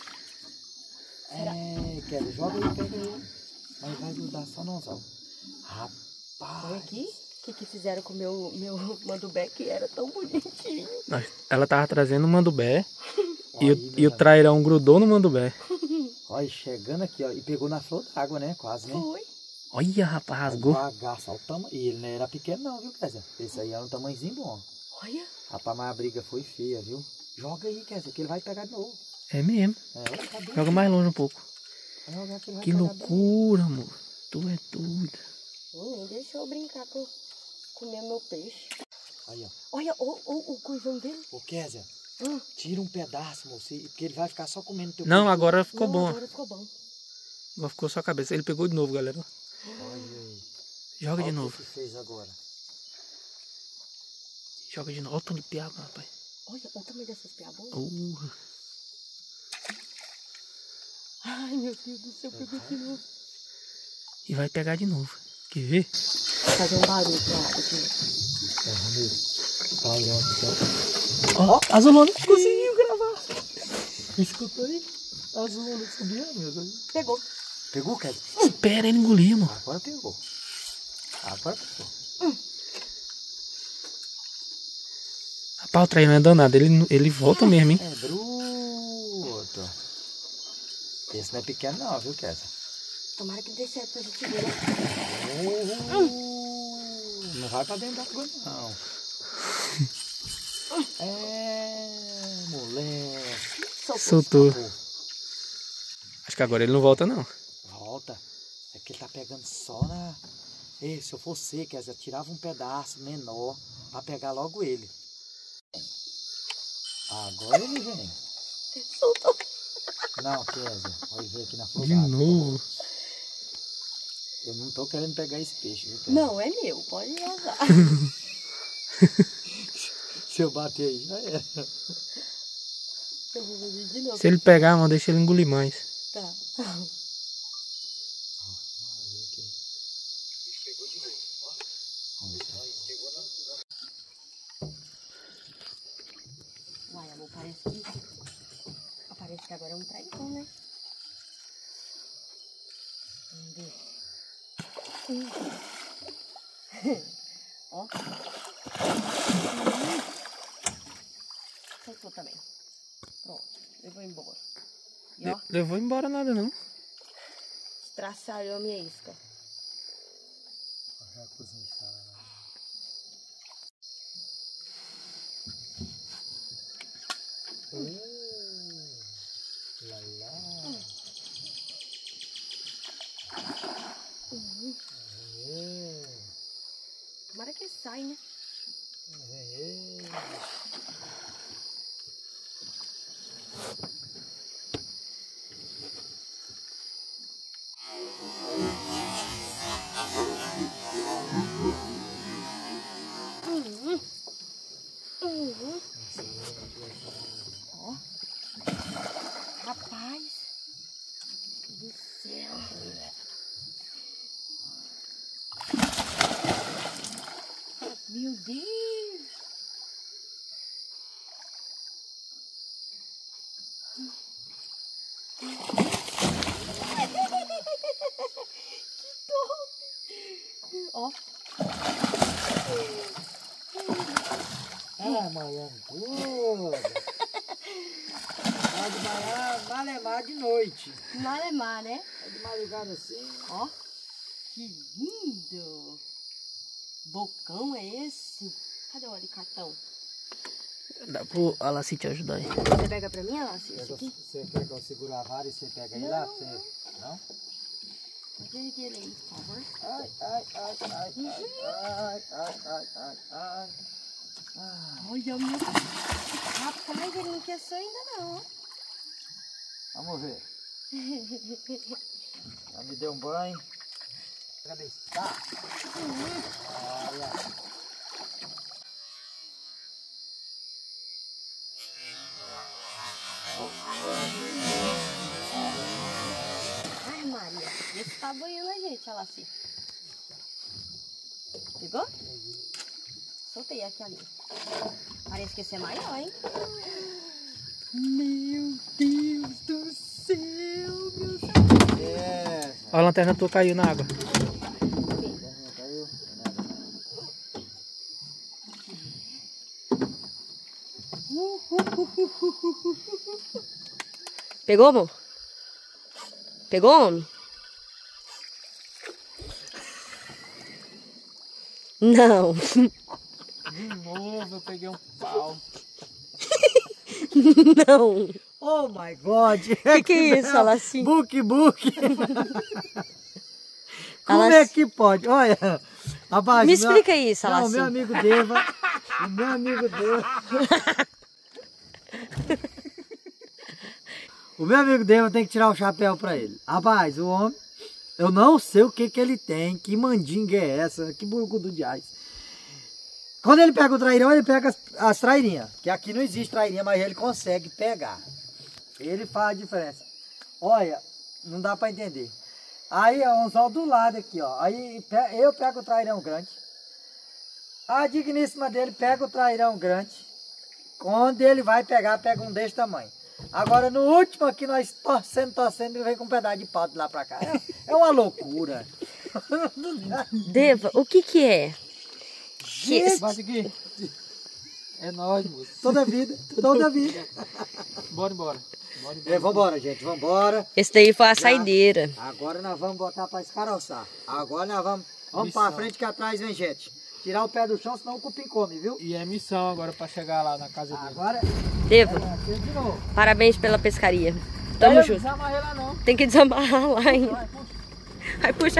É, quero. Joga aí, pega aí. Mas vai grudar só no anzol. Rapaz. Olha aqui. O que fizeram com o meu mandubé que era tão bonitinho. Ela tava trazendo o mandubé Olha e o trairão grudou no mandubé. Olha, chegando aqui, ó. E pegou na flor d'água, né? Quase, né? Foi. Olha, rapaz, rasgou. Bagaço, olha o tamanho. E ele não era pequeno não, viu, Kézia? Esse aí era um tamanhozinho bom. Olha. Rapaz, mas a briga foi feia, viu? Joga aí, Kézia, que ele vai pegar de novo. É mesmo. É, tá bem. Joga mais longe um pouco. Vai jogar que ele vai Que pegar loucura, amor. Tu é doido. Nem deixa eu brincar com comer meu peixe. Aí, ó. Olha o coisão dele. Ô, Kézia, tira um pedaço, moço, porque ele vai ficar só comendo teu Não, peixe. agora ficou Não, bom. agora ficou bom. Agora ficou só a cabeça. Ele pegou de novo, galera. Olha aí. Joga de Olha o novo. que ele fez agora. Joga de novo. Olha o tanto de piaba, rapaz. Olha o tamanho dessas piabonas. Uh. Ai, meu Deus do céu, pegou de novo. E vai pegar de novo. Quer ver? Fazer um barulho pra água aqui. Ó, a Zulona conseguiu gravar. Escutou aí? A Zulona subiu, meu Deus. Pegou. Pegou, Kézia? Espera ele engolir, mano. Agora pegou. Agora pegou. Rapaz, o traíra não é danado. Ele volta mesmo, hein? É bruto. Esse não é pequeno não, viu, Kézia? Tomara que dê certo pra gente ver. Não vai pra dentro da água, não. É, moleque. Soltou. Acho que agora ele não volta, não. Volta. É que ele tá pegando só na... Ei, se eu fosse, Kézia, tirava um pedaço menor pra pegar logo ele. Agora ele vem. Soltou. Não, Kézia, pode ver aqui na flor. De novo. Eu não tô querendo pegar esse peixe, viu, Kézia? Não, é meu. Pode vazar. Se eu bater aí, já era. Eu vou fazer de novo. Se ele pegar, mano, deixa ele engolir mais. Tá. Uai, amor, parece que agora é um traidor, né? Vamos ver. Ó. Soltou também. Pronto, levou embora. E ó, Levou embora nada, não. estraçalhou a minha isca. Tomara que sai, né? Ó. Rapaz do céu. Meu Deus. Que top. Ó. Ah, manhã toda. Vai de manhã, malemar de noite. Malemar, né? É de madrugada assim. Ó. Que lindo. Bocão é esse? Cadê o alicatão? Dá pro Alaci te ajudar aí. Você pega pra mim, Alaci, esse aqui? Você quer que eu segure a vara e você pega ele lá? Você... Não? Pode erguer ele aí, por favor. Ai, ai, ai, ai, ai, ai, ai, ai, ai, ai. Olha, meu. Rapaz, ele não quer só ainda não. Vamos ver. Já me deu um banho. Cadê? Tá. Olha. Ai, Maria. Esse tá banhando a gente, Alaci. Pegou? Soltei aqui ali. Parece que esse é maior, hein? Meu Deus do céu, meu Deus. É. Ó, a lanterna tua caiu na água. Caiu. Pegou, amor? Pegou, homem? Não. De novo, eu peguei um pau. Não. Oh my God! Que é isso, Alaci? Book. Como Alaci. é que pode? Olha, rapaz. Me explica isso, Não, Alaci. meu amigo Deva. O meu amigo Deva. O meu amigo Deva tem que tirar o chapéu pra ele. Rapaz, o homem, eu não sei o que ele tem, que mandinga é essa, que burgudu de ais. Quando ele pega o trairão, ele pega as trairinhas. Que aqui não existe trairinha, mas ele consegue pegar. Ele faz a diferença. Olha, não dá pra entender. Aí é um anzol do lado aqui, ó. Aí eu pego o trairão grande. A digníssima dele pega o trairão grande. Quando ele vai pegar, pega um desse tamanho. Agora no último aqui, nós torcendo, ele vem com um pedaço de pau de lá pra cá. É uma loucura. Deva, o que é? Gente, Bate aqui. É nóis, moço. toda vida. Bora embora. Vambora, gente, vambora. Esse daí foi a saideira. Agora nós vamos botar pra escaroçar. Agora nós vamos Missão. pra frente que atrás vem gente. Tirar o pé do chão, senão o cupim come, viu? E é missão agora pra chegar lá na casa dele. Agora, Deva, de novo. parabéns pela pescaria. Tamo Não junto. desamarrei lá não. Tem que desamarrar lá ainda. Vai, puxa. Aí puxa.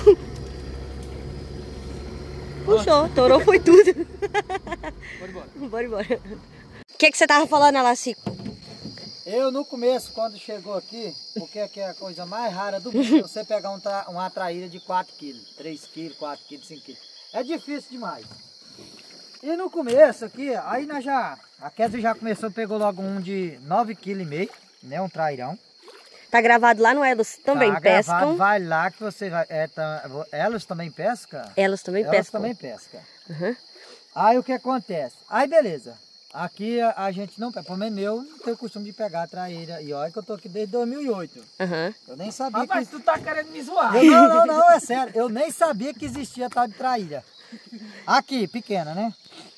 Puxou, torou foi tudo. Bora embora. Bora embora. O que você tava falando, Alacico? Eu no começo, quando chegou aqui, porque aqui é a coisa mais rara do mundo, você pegar uma traíra de 4 kg, 3 kg, 4 kg, 5 kg. É difícil demais. E no começo aqui, aí a Kézia já começou, pegou logo um de 9,5 kg, né, um trairão. Tá gravado lá no Elos também Tá pescam. gravado, vai lá que você vai... elas também pescam? Elas também Elas pescam. também pescam. Uhum. Aí o que acontece? Aí beleza. Aqui a gente não... Pelo menos eu não tenho costume de pegar a traíra. E olha que eu tô aqui desde 2008. Uhum. Eu nem sabia Rapaz, que... tu tá querendo me zoar. Não, é sério. Eu nem sabia que existia tal de traíra. Aqui, pequena, né?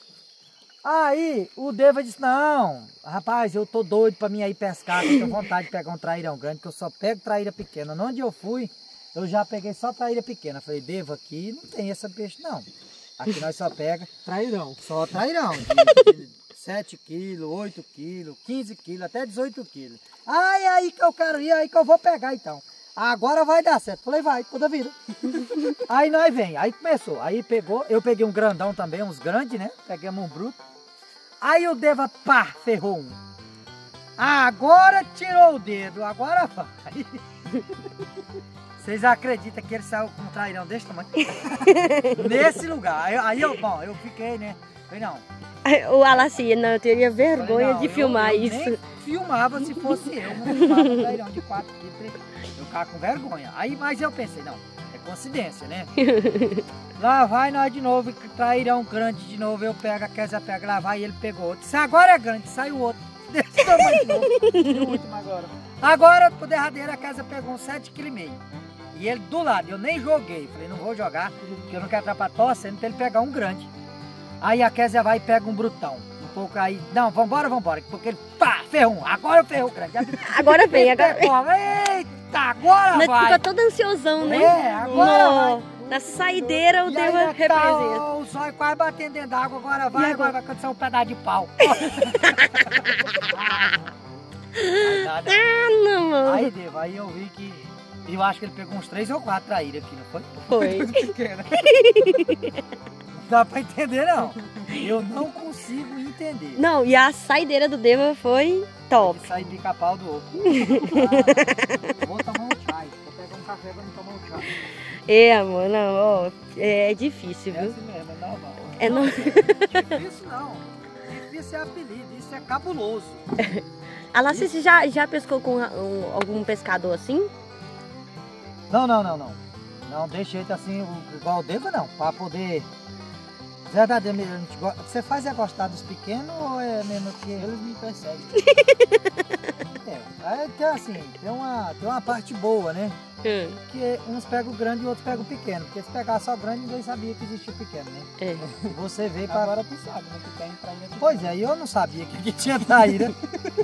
Aí o Deva disse, não, rapaz, eu tô doido pra mim aí pescar, eu tenho vontade de pegar um trairão grande, que eu só pego traíra pequena. Onde eu fui, eu já peguei só traíra pequena. Falei, Deva, aqui não tem esse peixe não. Aqui nós só pega Trairão. só trairão, de 7 kg, 8 kg, 15 kg, até 18 kg. Ai, aí que eu quero ir, aí que eu vou pegar então. Agora vai dar certo. Falei, vai, toda vida. Aí nós vem, aí começou. Aí pegou, eu peguei um grandão também, uns grandes, né? Pegamos um bruto. Aí o Deva, pá, ferrou um. Agora tirou o dedo, agora vai. Vocês acreditam que ele saiu com um trairão desse tamanho? Nesse lugar. Aí eu fiquei, né? Falei, não. O Alaci, não, eu teria vergonha Falei, não, de filmar eu isso. Nem filmava se fosse eu, não filmava um trairão de 4 kg. Eu ficava com vergonha. Aí, mas eu pensei, não, é coincidência, né? Lá vai nós de novo, trairão grande de novo, eu pego, a Kézia pega, lá vai, ele pegou outro. Se agora é grande, saiu outro. Desse tamanho de novo. E o último agora? Agora, pro derradeiro, a Kézia pegou um 7,5 kg. E ele do lado, eu nem joguei. Falei, não vou jogar, porque eu não quero atrapalhar torcendo pra ele pegar um grande. Aí a Kézia vai e pega um brutão. Um pouco aí, não, vambora, porque ele, pá, ferrou um. Agora ferrou o grande. Agora vem. Eita, agora Nós vai. fica todo ansiosão, né? É, agora vai. Na saideira o E Deva aí, representa. o sol quase batendo dentro d'água, agora vai acontecer um pedaço de pau. Ah, não, mano. Aí, Deva, aí eu vi que, eu acho que ele pegou uns 3 ou 4 traíras aqui, não foi? Foi. Pequena. Não dá pra entender, não. Eu não consigo entender. Não, e a saideira do Deva foi top. Sai pica-pau do outro. Vou tomar um chá. Vou pegar um café pra não tomar um chá. É, amor, não, ó, é difícil, É viu? assim mesmo, é normal. É não... Difícil não. Difícil é apelido, isso é cabuloso. Alaci, você já pescou com algum pescador assim? Não. Não, deixa ele assim, igual o Deva não, pra poder... Verdadeiramente, você faz é gostar dos pequenos ou é mesmo que... Eles me perseguem. É que assim, tem uma parte boa, né? Que uns pegam o grande e outros pegam o pequeno. Porque se pegar só o grande, ninguém sabia que existia o pequeno, né? É. Você vê pra... Agora tu sabe, né? Que tem traíra aqui. Pois é, eu não sabia que tinha traíra.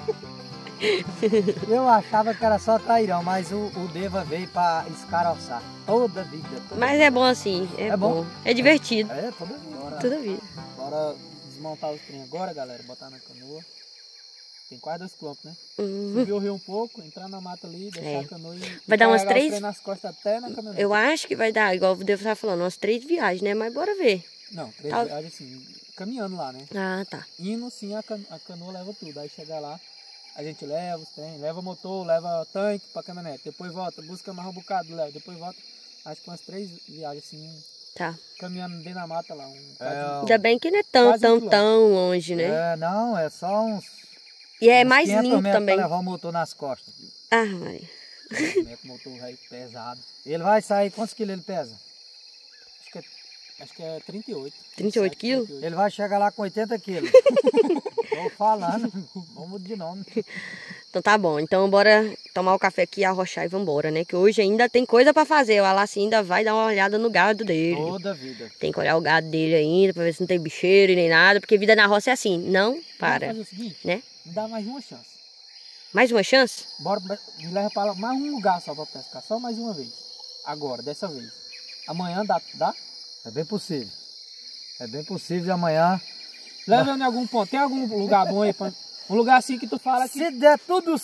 Eu achava que era só trairão, mas o Deva veio pra escaroçar toda a vida. Mas é bom assim, é bom. É divertido. É, toda a vida. Toda a vida. Bora desmontar os trem agora, galera. Botar na canoa. Tem quase 2 km, né? Subir o rio um pouco, entrar na mata ali, deixar a canoa e vai dar umas carregar os 3... trem nas costas até na caminhonete. Eu acho que vai dar, igual o Deus estava falando, umas 3 viagens, né? Mas bora ver. Não, 3 Tá. viagens assim, caminhando lá, né? Ah, tá. Indo sim, a canoa leva tudo. Aí chegar lá, a gente leva os trem, leva motor, leva tanque pra caminhonete. Depois volta, busca mais um bocado, leva. Depois volta, acho que umas 3 viagens assim, Tá. caminhando dentro da mata lá. Ainda bem que não é tão, Quase um tão longe, né? É, não, é só uns... E é uns mais 500 limpo metros também. pra levar o motor nas costas. Ah, Maria. Motor aí pesado. Ele vai sair, quantos quilos ele pesa? Acho que é 38. 38 quilos? Ele vai chegar lá com 80 quilos. Tô falando, vamos de nome. Então tá bom, então bora tomar o café aqui, arrochar e vambora, né? Que hoje ainda tem coisa pra fazer. O Alassi ainda vai dar uma olhada no gado dele. Toda vida. Tem que olhar o gado dele ainda, pra ver se não tem bicheiro e nem nada. Porque vida na roça é assim, não para. Vamos fazer o seguinte, né? me dá mais uma chance. Mais uma chance? Bora, me leva para mais um lugar só pra pescar, só mais uma vez. Agora, dessa vez. Amanhã dá? É bem possível. É bem possível amanhã. Leva em algum ponto. Tem algum lugar bom aí? Um lugar assim que tu fala que... Se der tudo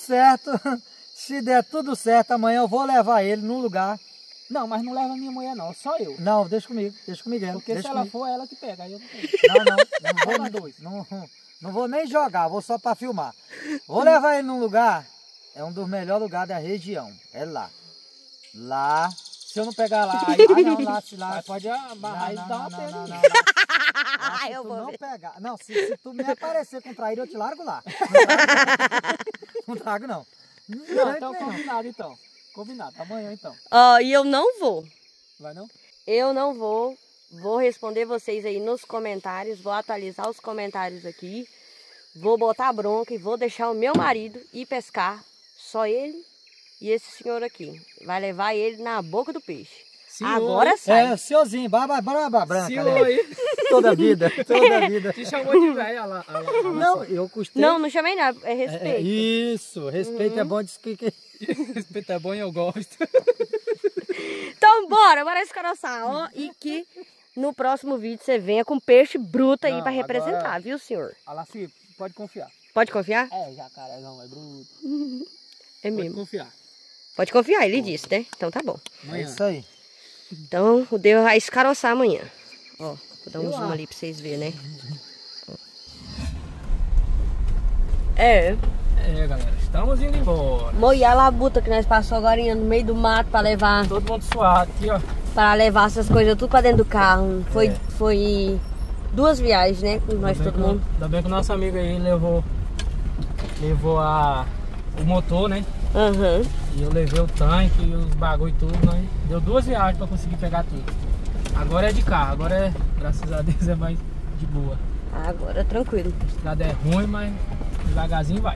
certo, amanhã eu vou levar ele num lugar. Não, mas não leva minha mulher não, só eu. Não, deixa comigo ela. Porque se ela for, é ela que pega. Aí eu não tenho. Não vou, não vou nem jogar, vou só para filmar. Vou levar ele num lugar, é um dos melhores lugares da região. É lá. Lá. Se eu não pegar lá, aí... lá. Pode amarrar e dar uma pena. Se tu não pegar. Não, se tu me aparecer com traíra, eu te largo lá. Não trago, não. Não, então combinado, então. Combinado, amanhã, então. Ó, e eu não vou. Vai não? Eu não vou. Vou responder vocês aí nos comentários. Vou atualizar os comentários aqui. Vou botar bronca e vou deixar o meu marido ir pescar. Só ele e esse senhor aqui. Vai levar ele na boca do peixe. Agora sai. É, senhorzinho, barba branca. Senhor aí. Toda vida. Te chamou de velho, olha lá. Não, eu custei. Não chamei nada, é respeito. Isso, respeito é bom de que... Respeito é bom e eu gosto. Então bora escaroçar, ó. E que no próximo vídeo você venha com peixe bruto aí pra representar, agora... viu, senhor? Alassi, pode confiar. Pode confiar? É, jacarezão, é bruto. É Pode mesmo. confiar. Pode confiar, ele disse, né? Então tá bom. É isso aí. Então o Deus vai escaroçar amanhã. Ó, vou dar um zoom ali pra vocês verem, né? É, galera, estamos indo embora. moia a labuta que nós passou agora no meio do mato pra levar. Todo mundo suado aqui, ó. Pra levar essas coisas tudo pra dentro do carro. Foi 2 viagens, né? Com nós todo mundo. Ainda bem que o nosso amigo aí levou o motor, né? Aham. E eu levei o tanque e os bagulho e tudo, né? Deu 2 viagens pra conseguir pegar tudo. Agora é de carro, agora é, graças a Deus, é mais de boa. Agora tranquilo. A estrada é ruim, mas devagarzinho vai.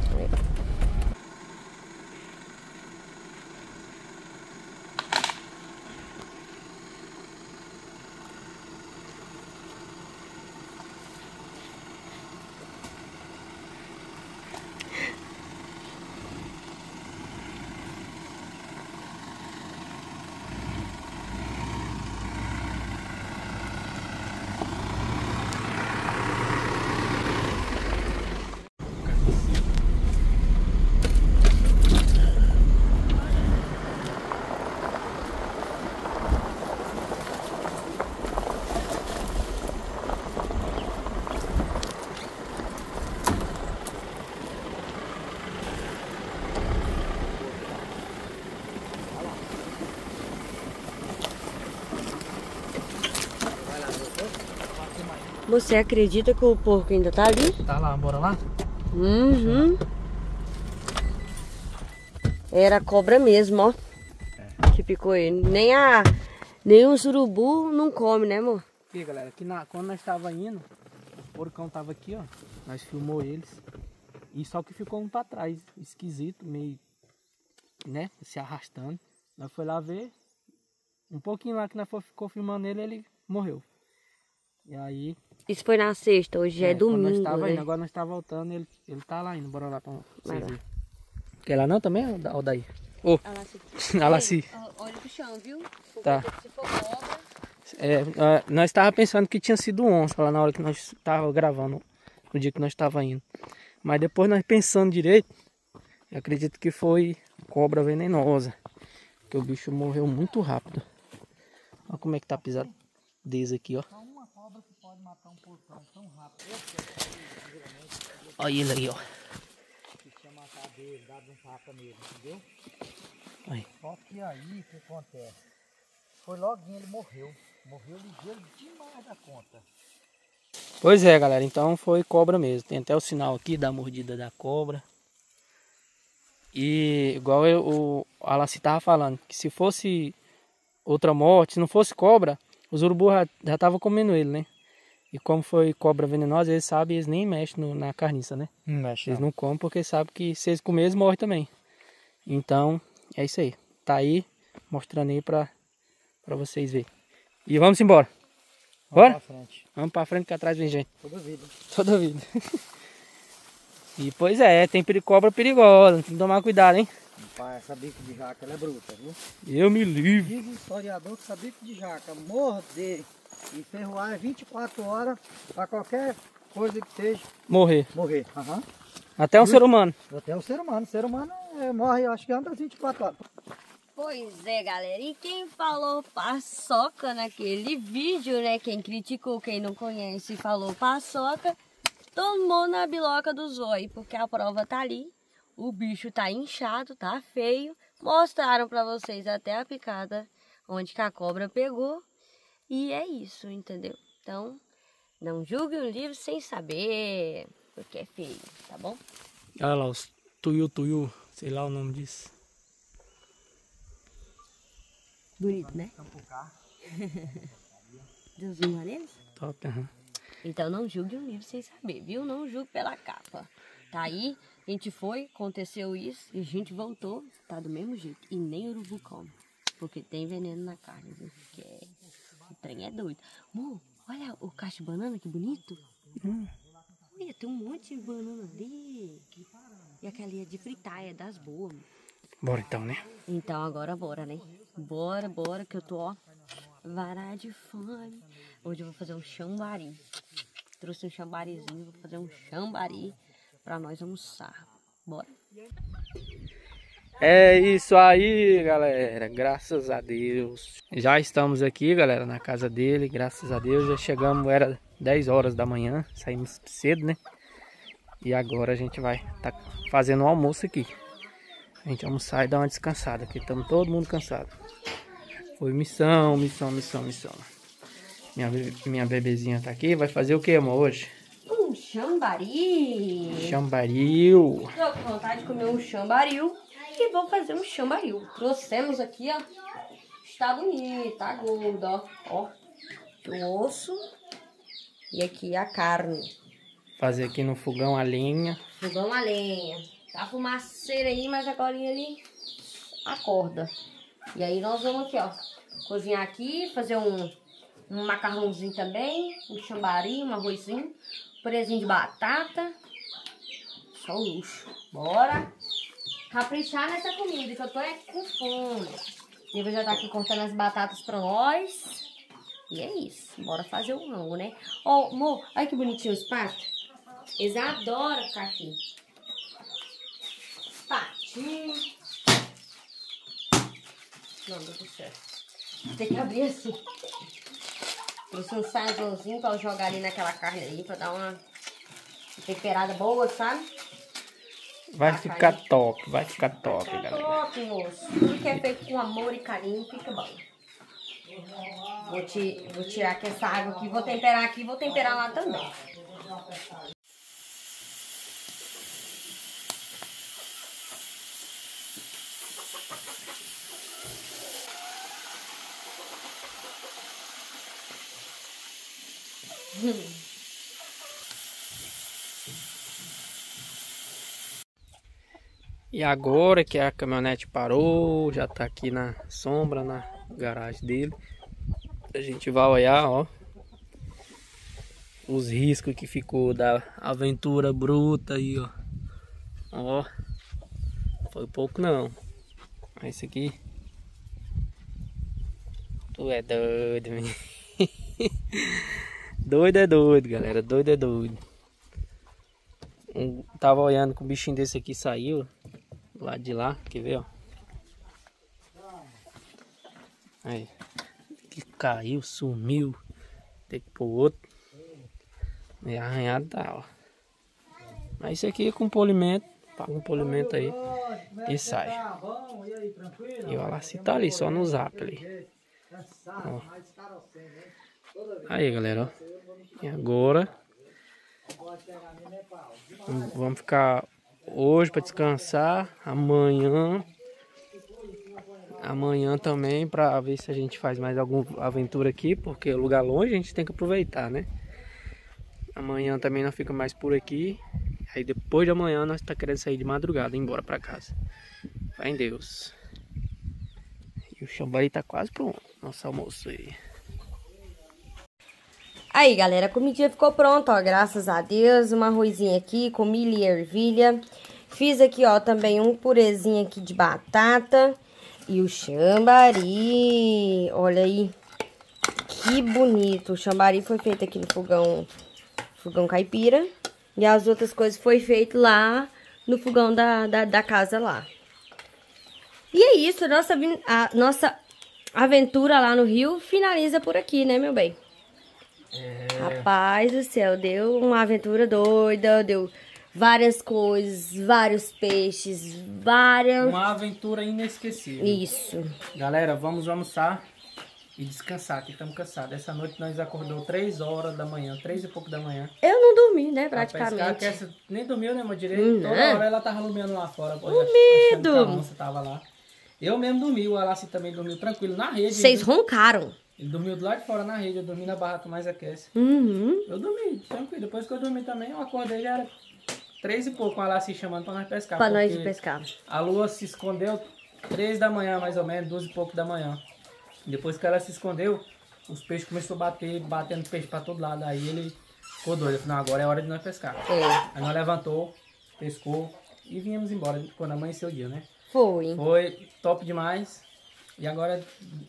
Você acredita que o porco ainda tá ali? Tá lá, bora lá? Uhum. Era a cobra mesmo, ó. Que picou ele. Nem o surubu não come, né, amor? Aqui, galera, quando nós tava indo, o porcão tava aqui, ó. Nós filmou eles. E só que ficou um pra trás, esquisito, meio, né, se arrastando. Nós foi lá ver. Um pouquinho lá que nós ficou filmando ele morreu. E aí... Isso foi na sexta, hoje é domingo, nós tava né? indo, agora nós tá voltando, ele tá lá indo. Bora lá pra vocês verem. Quer lá não também, ou daí? Ô, Alassi. Olha pro chão, viu? Tá. Se for cobra... Nós tava pensando que tinha sido onça lá na hora que nós tava gravando, no dia que nós tava indo. Mas depois nós pensando direito, eu acredito que foi cobra venenosa. Porque o bicho morreu muito rápido. Olha como é que tá pisado desde aqui, ó. Uma cobra que pode matar um porcão tão rápido. Olha ele aí, ó. Que tinha matado ele, dado um tapa nele, entendeu? Aí. Só que aí, o que acontece? Foi logo ele morreu. Morreu ligeiro demais da conta. Pois é, galera. Então foi cobra mesmo. Tem até o sinal aqui da mordida da cobra. E igual o Alaci tava falando, que se fosse outra morte, se não fosse cobra, os urubus já estavam comendo ele, né? E como foi cobra venenosa, eles sabem, eles nem mexem na carniça, né? Não mexe, Eles não comem porque sabem que se eles comerem, eles morrem também. Então, é isso aí. Tá aí, mostrando aí pra vocês verem. E vamos embora. Bora? Vamos pra frente. Vamos pra frente que atrás vem gente. Toda vida. Toda vida. E pois é, tem cobra perigosa, tem que tomar cuidado, hein? Pai, essa bico de jaca ela é bruta, viu? Eu me livre. Diz o historiador que essa bico de jaca morder e ferroar é 24 horas para qualquer coisa que seja Morrer. morrer. Aham. Até um ser humano. Até o ser humano. O ser humano morre, acho que anda 24 horas. Pois é, galera. E quem falou paçoca naquele vídeo, né? Quem criticou, quem não conhece, falou paçoca, tomou na biloca do zóio, porque a prova tá ali. O bicho tá inchado, tá feio. Mostraram pra vocês até a picada onde que a cobra pegou. E é isso, entendeu? Então, não julgue um livro sem saber, porque é feio, tá bom? Olha lá, os tuiu, sei lá o nome disso. Bonito, né? Deu zoom neles? Top, aham. Então não julgue um livro sem saber, viu? Não julgue pela capa. Tá aí, a gente foi, aconteceu isso e a gente voltou, tá do mesmo jeito. E nem urubu come, porque tem veneno na carne, viu? Porque o trem é doido. Amor, olha o cacho de banana, que bonito. Olha, tem um monte de banana ali. E aquela ali é de fritar, é das boas. Bora então, né? Então agora bora, né? Bora, que eu tô, ó, varada de fome. Hoje eu vou fazer um chambari. Trouxe um chambarizinho, vou fazer um chambari pra nós almoçar. Bora. É isso aí, galera. Graças a Deus. Já estamos aqui, galera, na casa dele. Graças a Deus. Já chegamos, era 10 horas da manhã. Saímos cedo, né? E agora a gente vai estar fazendo um almoço aqui. A gente almoçar e dar uma descansada, porque estamos todo mundo cansado. Foi missão. Minha bebezinha tá aqui. Vai fazer o que, amor, hoje? Um chambaril. Chambaril. Tô com vontade de comer um chambaril. E vou fazer um chambaril. Trouxemos aqui, ó. Está bonito, tá gordo, ó. Ó, o osso. E aqui a carne. Fazer aqui no fogão a lenha. Fogão a lenha. Tá fumaceira aí, mas agora ele acorda. E aí nós vamos aqui, ó. Cozinhar aqui, fazer um macarrãozinho também. Um chambari, um arrozinho. Um purezinho de batata. Só o luxo. Bora caprichar nessa comida, que eu tô com fome. Eu já tá aqui cortando as batatas pra nós. E é isso. Bora fazer o rango, né? Ó, amor, olha que bonitinho os patos. Eles adoram ficar aqui. Patinho. Não, deu tudo certo. Tem que abrir assim. Trouxe um sazonzinho pra eu jogar ali naquela carne ali, pra dar uma temperada boa, sabe? Vai ficar top, Fica galera. top, moço. Tudo que é feito com amor e carinho fica bom. Vou tirar aqui essa água aqui, vou temperar aqui, vou temperar lá também. E agora que a caminhonete parou, já tá aqui na sombra, na garagem dele. A gente vai olhar, ó, os riscos que ficou da aventura bruta aí, ó. Ó, foi pouco não. Esse aqui, tu é doido, menino. Doido é doido, galera, doido é doido. Tava olhando que o bichinho desse aqui saiu do lado de lá, quer ver, ó. Aí, que caiu, sumiu. Tem que pôr outro. E arranhado tá, ó. Mas isso aqui é com polimento, paga um polimento aí e sai. E o Alaci tá ali, só no zap ali. Ó. Aí, galera, ó. E agora vamos ficar hoje para descansar. Amanhã também para ver se a gente faz mais alguma aventura aqui, porque é lugar longe, a gente tem que aproveitar, né? Amanhã também não fica mais por aqui. Aí depois de amanhã nós tá querendo sair de madrugada e ir embora para casa. Vai em Deus. E o chambari tá quase pronto. Nosso almoço aí. Aí, galera, a comidinha ficou pronta, ó, graças a Deus. Uma arrozinha aqui com milho e ervilha. Fiz aqui, ó, também um purezinho aqui de batata. E o chambari, olha aí, que bonito. O chambari foi feito aqui no fogão caipira. E as outras coisas foi feito lá no fogão da casa lá. E é isso, a nossa aventura lá no Rio finaliza por aqui, né, meu bem? Rapaz do céu, deu uma aventura doida, deu várias coisas, vários peixes, uma aventura inesquecível. Isso. Galera, vamos almoçar e descansar, que estamos cansados. Essa noite nós acordou 3 horas da manhã, 3 e pouco da manhã. Eu não dormi, né, praticamente. Pescar, que essa nem dormiu, né, meu direito? Toda hora ela tava lumiando lá fora. Dormido! Achando que a onça tava lá. Eu mesmo dormi, o Alassi também dormiu tranquilo na rede. Vocês roncaram? Ele dormiu do lado de fora na rede, eu dormi na barraca mais aquece. Eu dormi, tranquilo. Depois que eu dormi também, eu acordei, já era 3 e pouco, o Alassi chamando pra nós pescar. Pra nós pescar. A lua se escondeu 3 da manhã, mais ou menos, 2 e pouco da manhã. Depois que ela se escondeu, os peixes começaram a batendo peixe pra todo lado. Aí ele ficou doido. Eu falei, não, agora é hora de nós pescar. Aí nós levantou, pescou e viemos embora quando amanheceu o dia, né? Foi top demais. E agora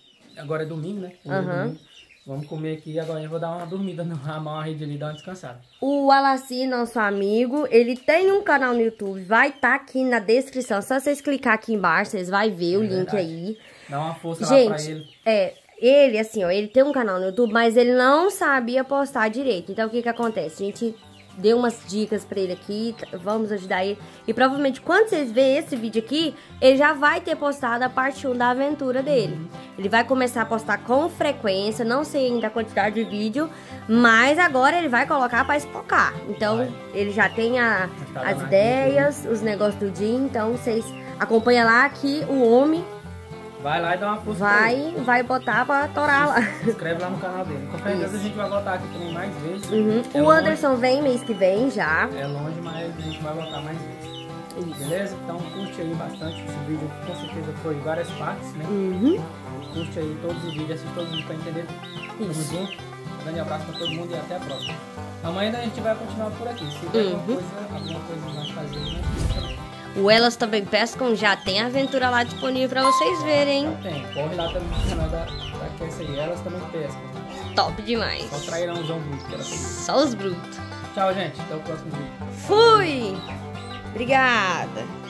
é domingo, né? Domingo. Vamos comer aqui. Agora eu vou dar uma dormida, amar uma rede ali, dar uma descansada. O Alassi, nosso amigo, ele tem um canal no YouTube. Vai estar aqui na descrição. Só vocês clicar aqui embaixo, vocês vão ver o link aí. Dá uma força gente, lá pra ele. Ele, assim, ó, ele tem um canal no YouTube, mas ele não sabia postar direito. Então, o que que acontece? A gente deu umas dicas pra ele aqui, vamos ajudar ele. E provavelmente, quando vocês verem esse vídeo aqui, ele já vai ter postado a parte 1 da aventura dele. Ele vai começar a postar com frequência, não sei ainda a quantidade de vídeo, mas agora ele vai colocar pra espocar. Então, ele já tem as ideias, os negócios do dia, então vocês acompanham lá que o homem... Vai lá e dá uma força. Vai botar pra torar lá. Se inscreve lá no canal dele. Com certeza a gente vai voltar aqui também mais vezes. O Anderson vem mês que vem já. É longe, mas a gente vai voltar mais vezes. Beleza? Então curte aí bastante. Esse vídeo com certeza foi várias partes, né? Curte aí todos os vídeos, assiste todos os vídeos pra entender. Tamo junto. Um grande abraço pra todo mundo e até a próxima. Amanhã a gente vai continuar por aqui. Se tiver alguma coisa mais fazer, né? O Elas Também Pescam já tem aventura lá disponível pra vocês verem. Já tem. Corre lá também no canal da Cassia aí. Elas Também Pescam. Top demais. Só trairãozão bruto que ela tem. Só os brutos. Tchau, gente. Até o próximo vídeo. Fui! Obrigada.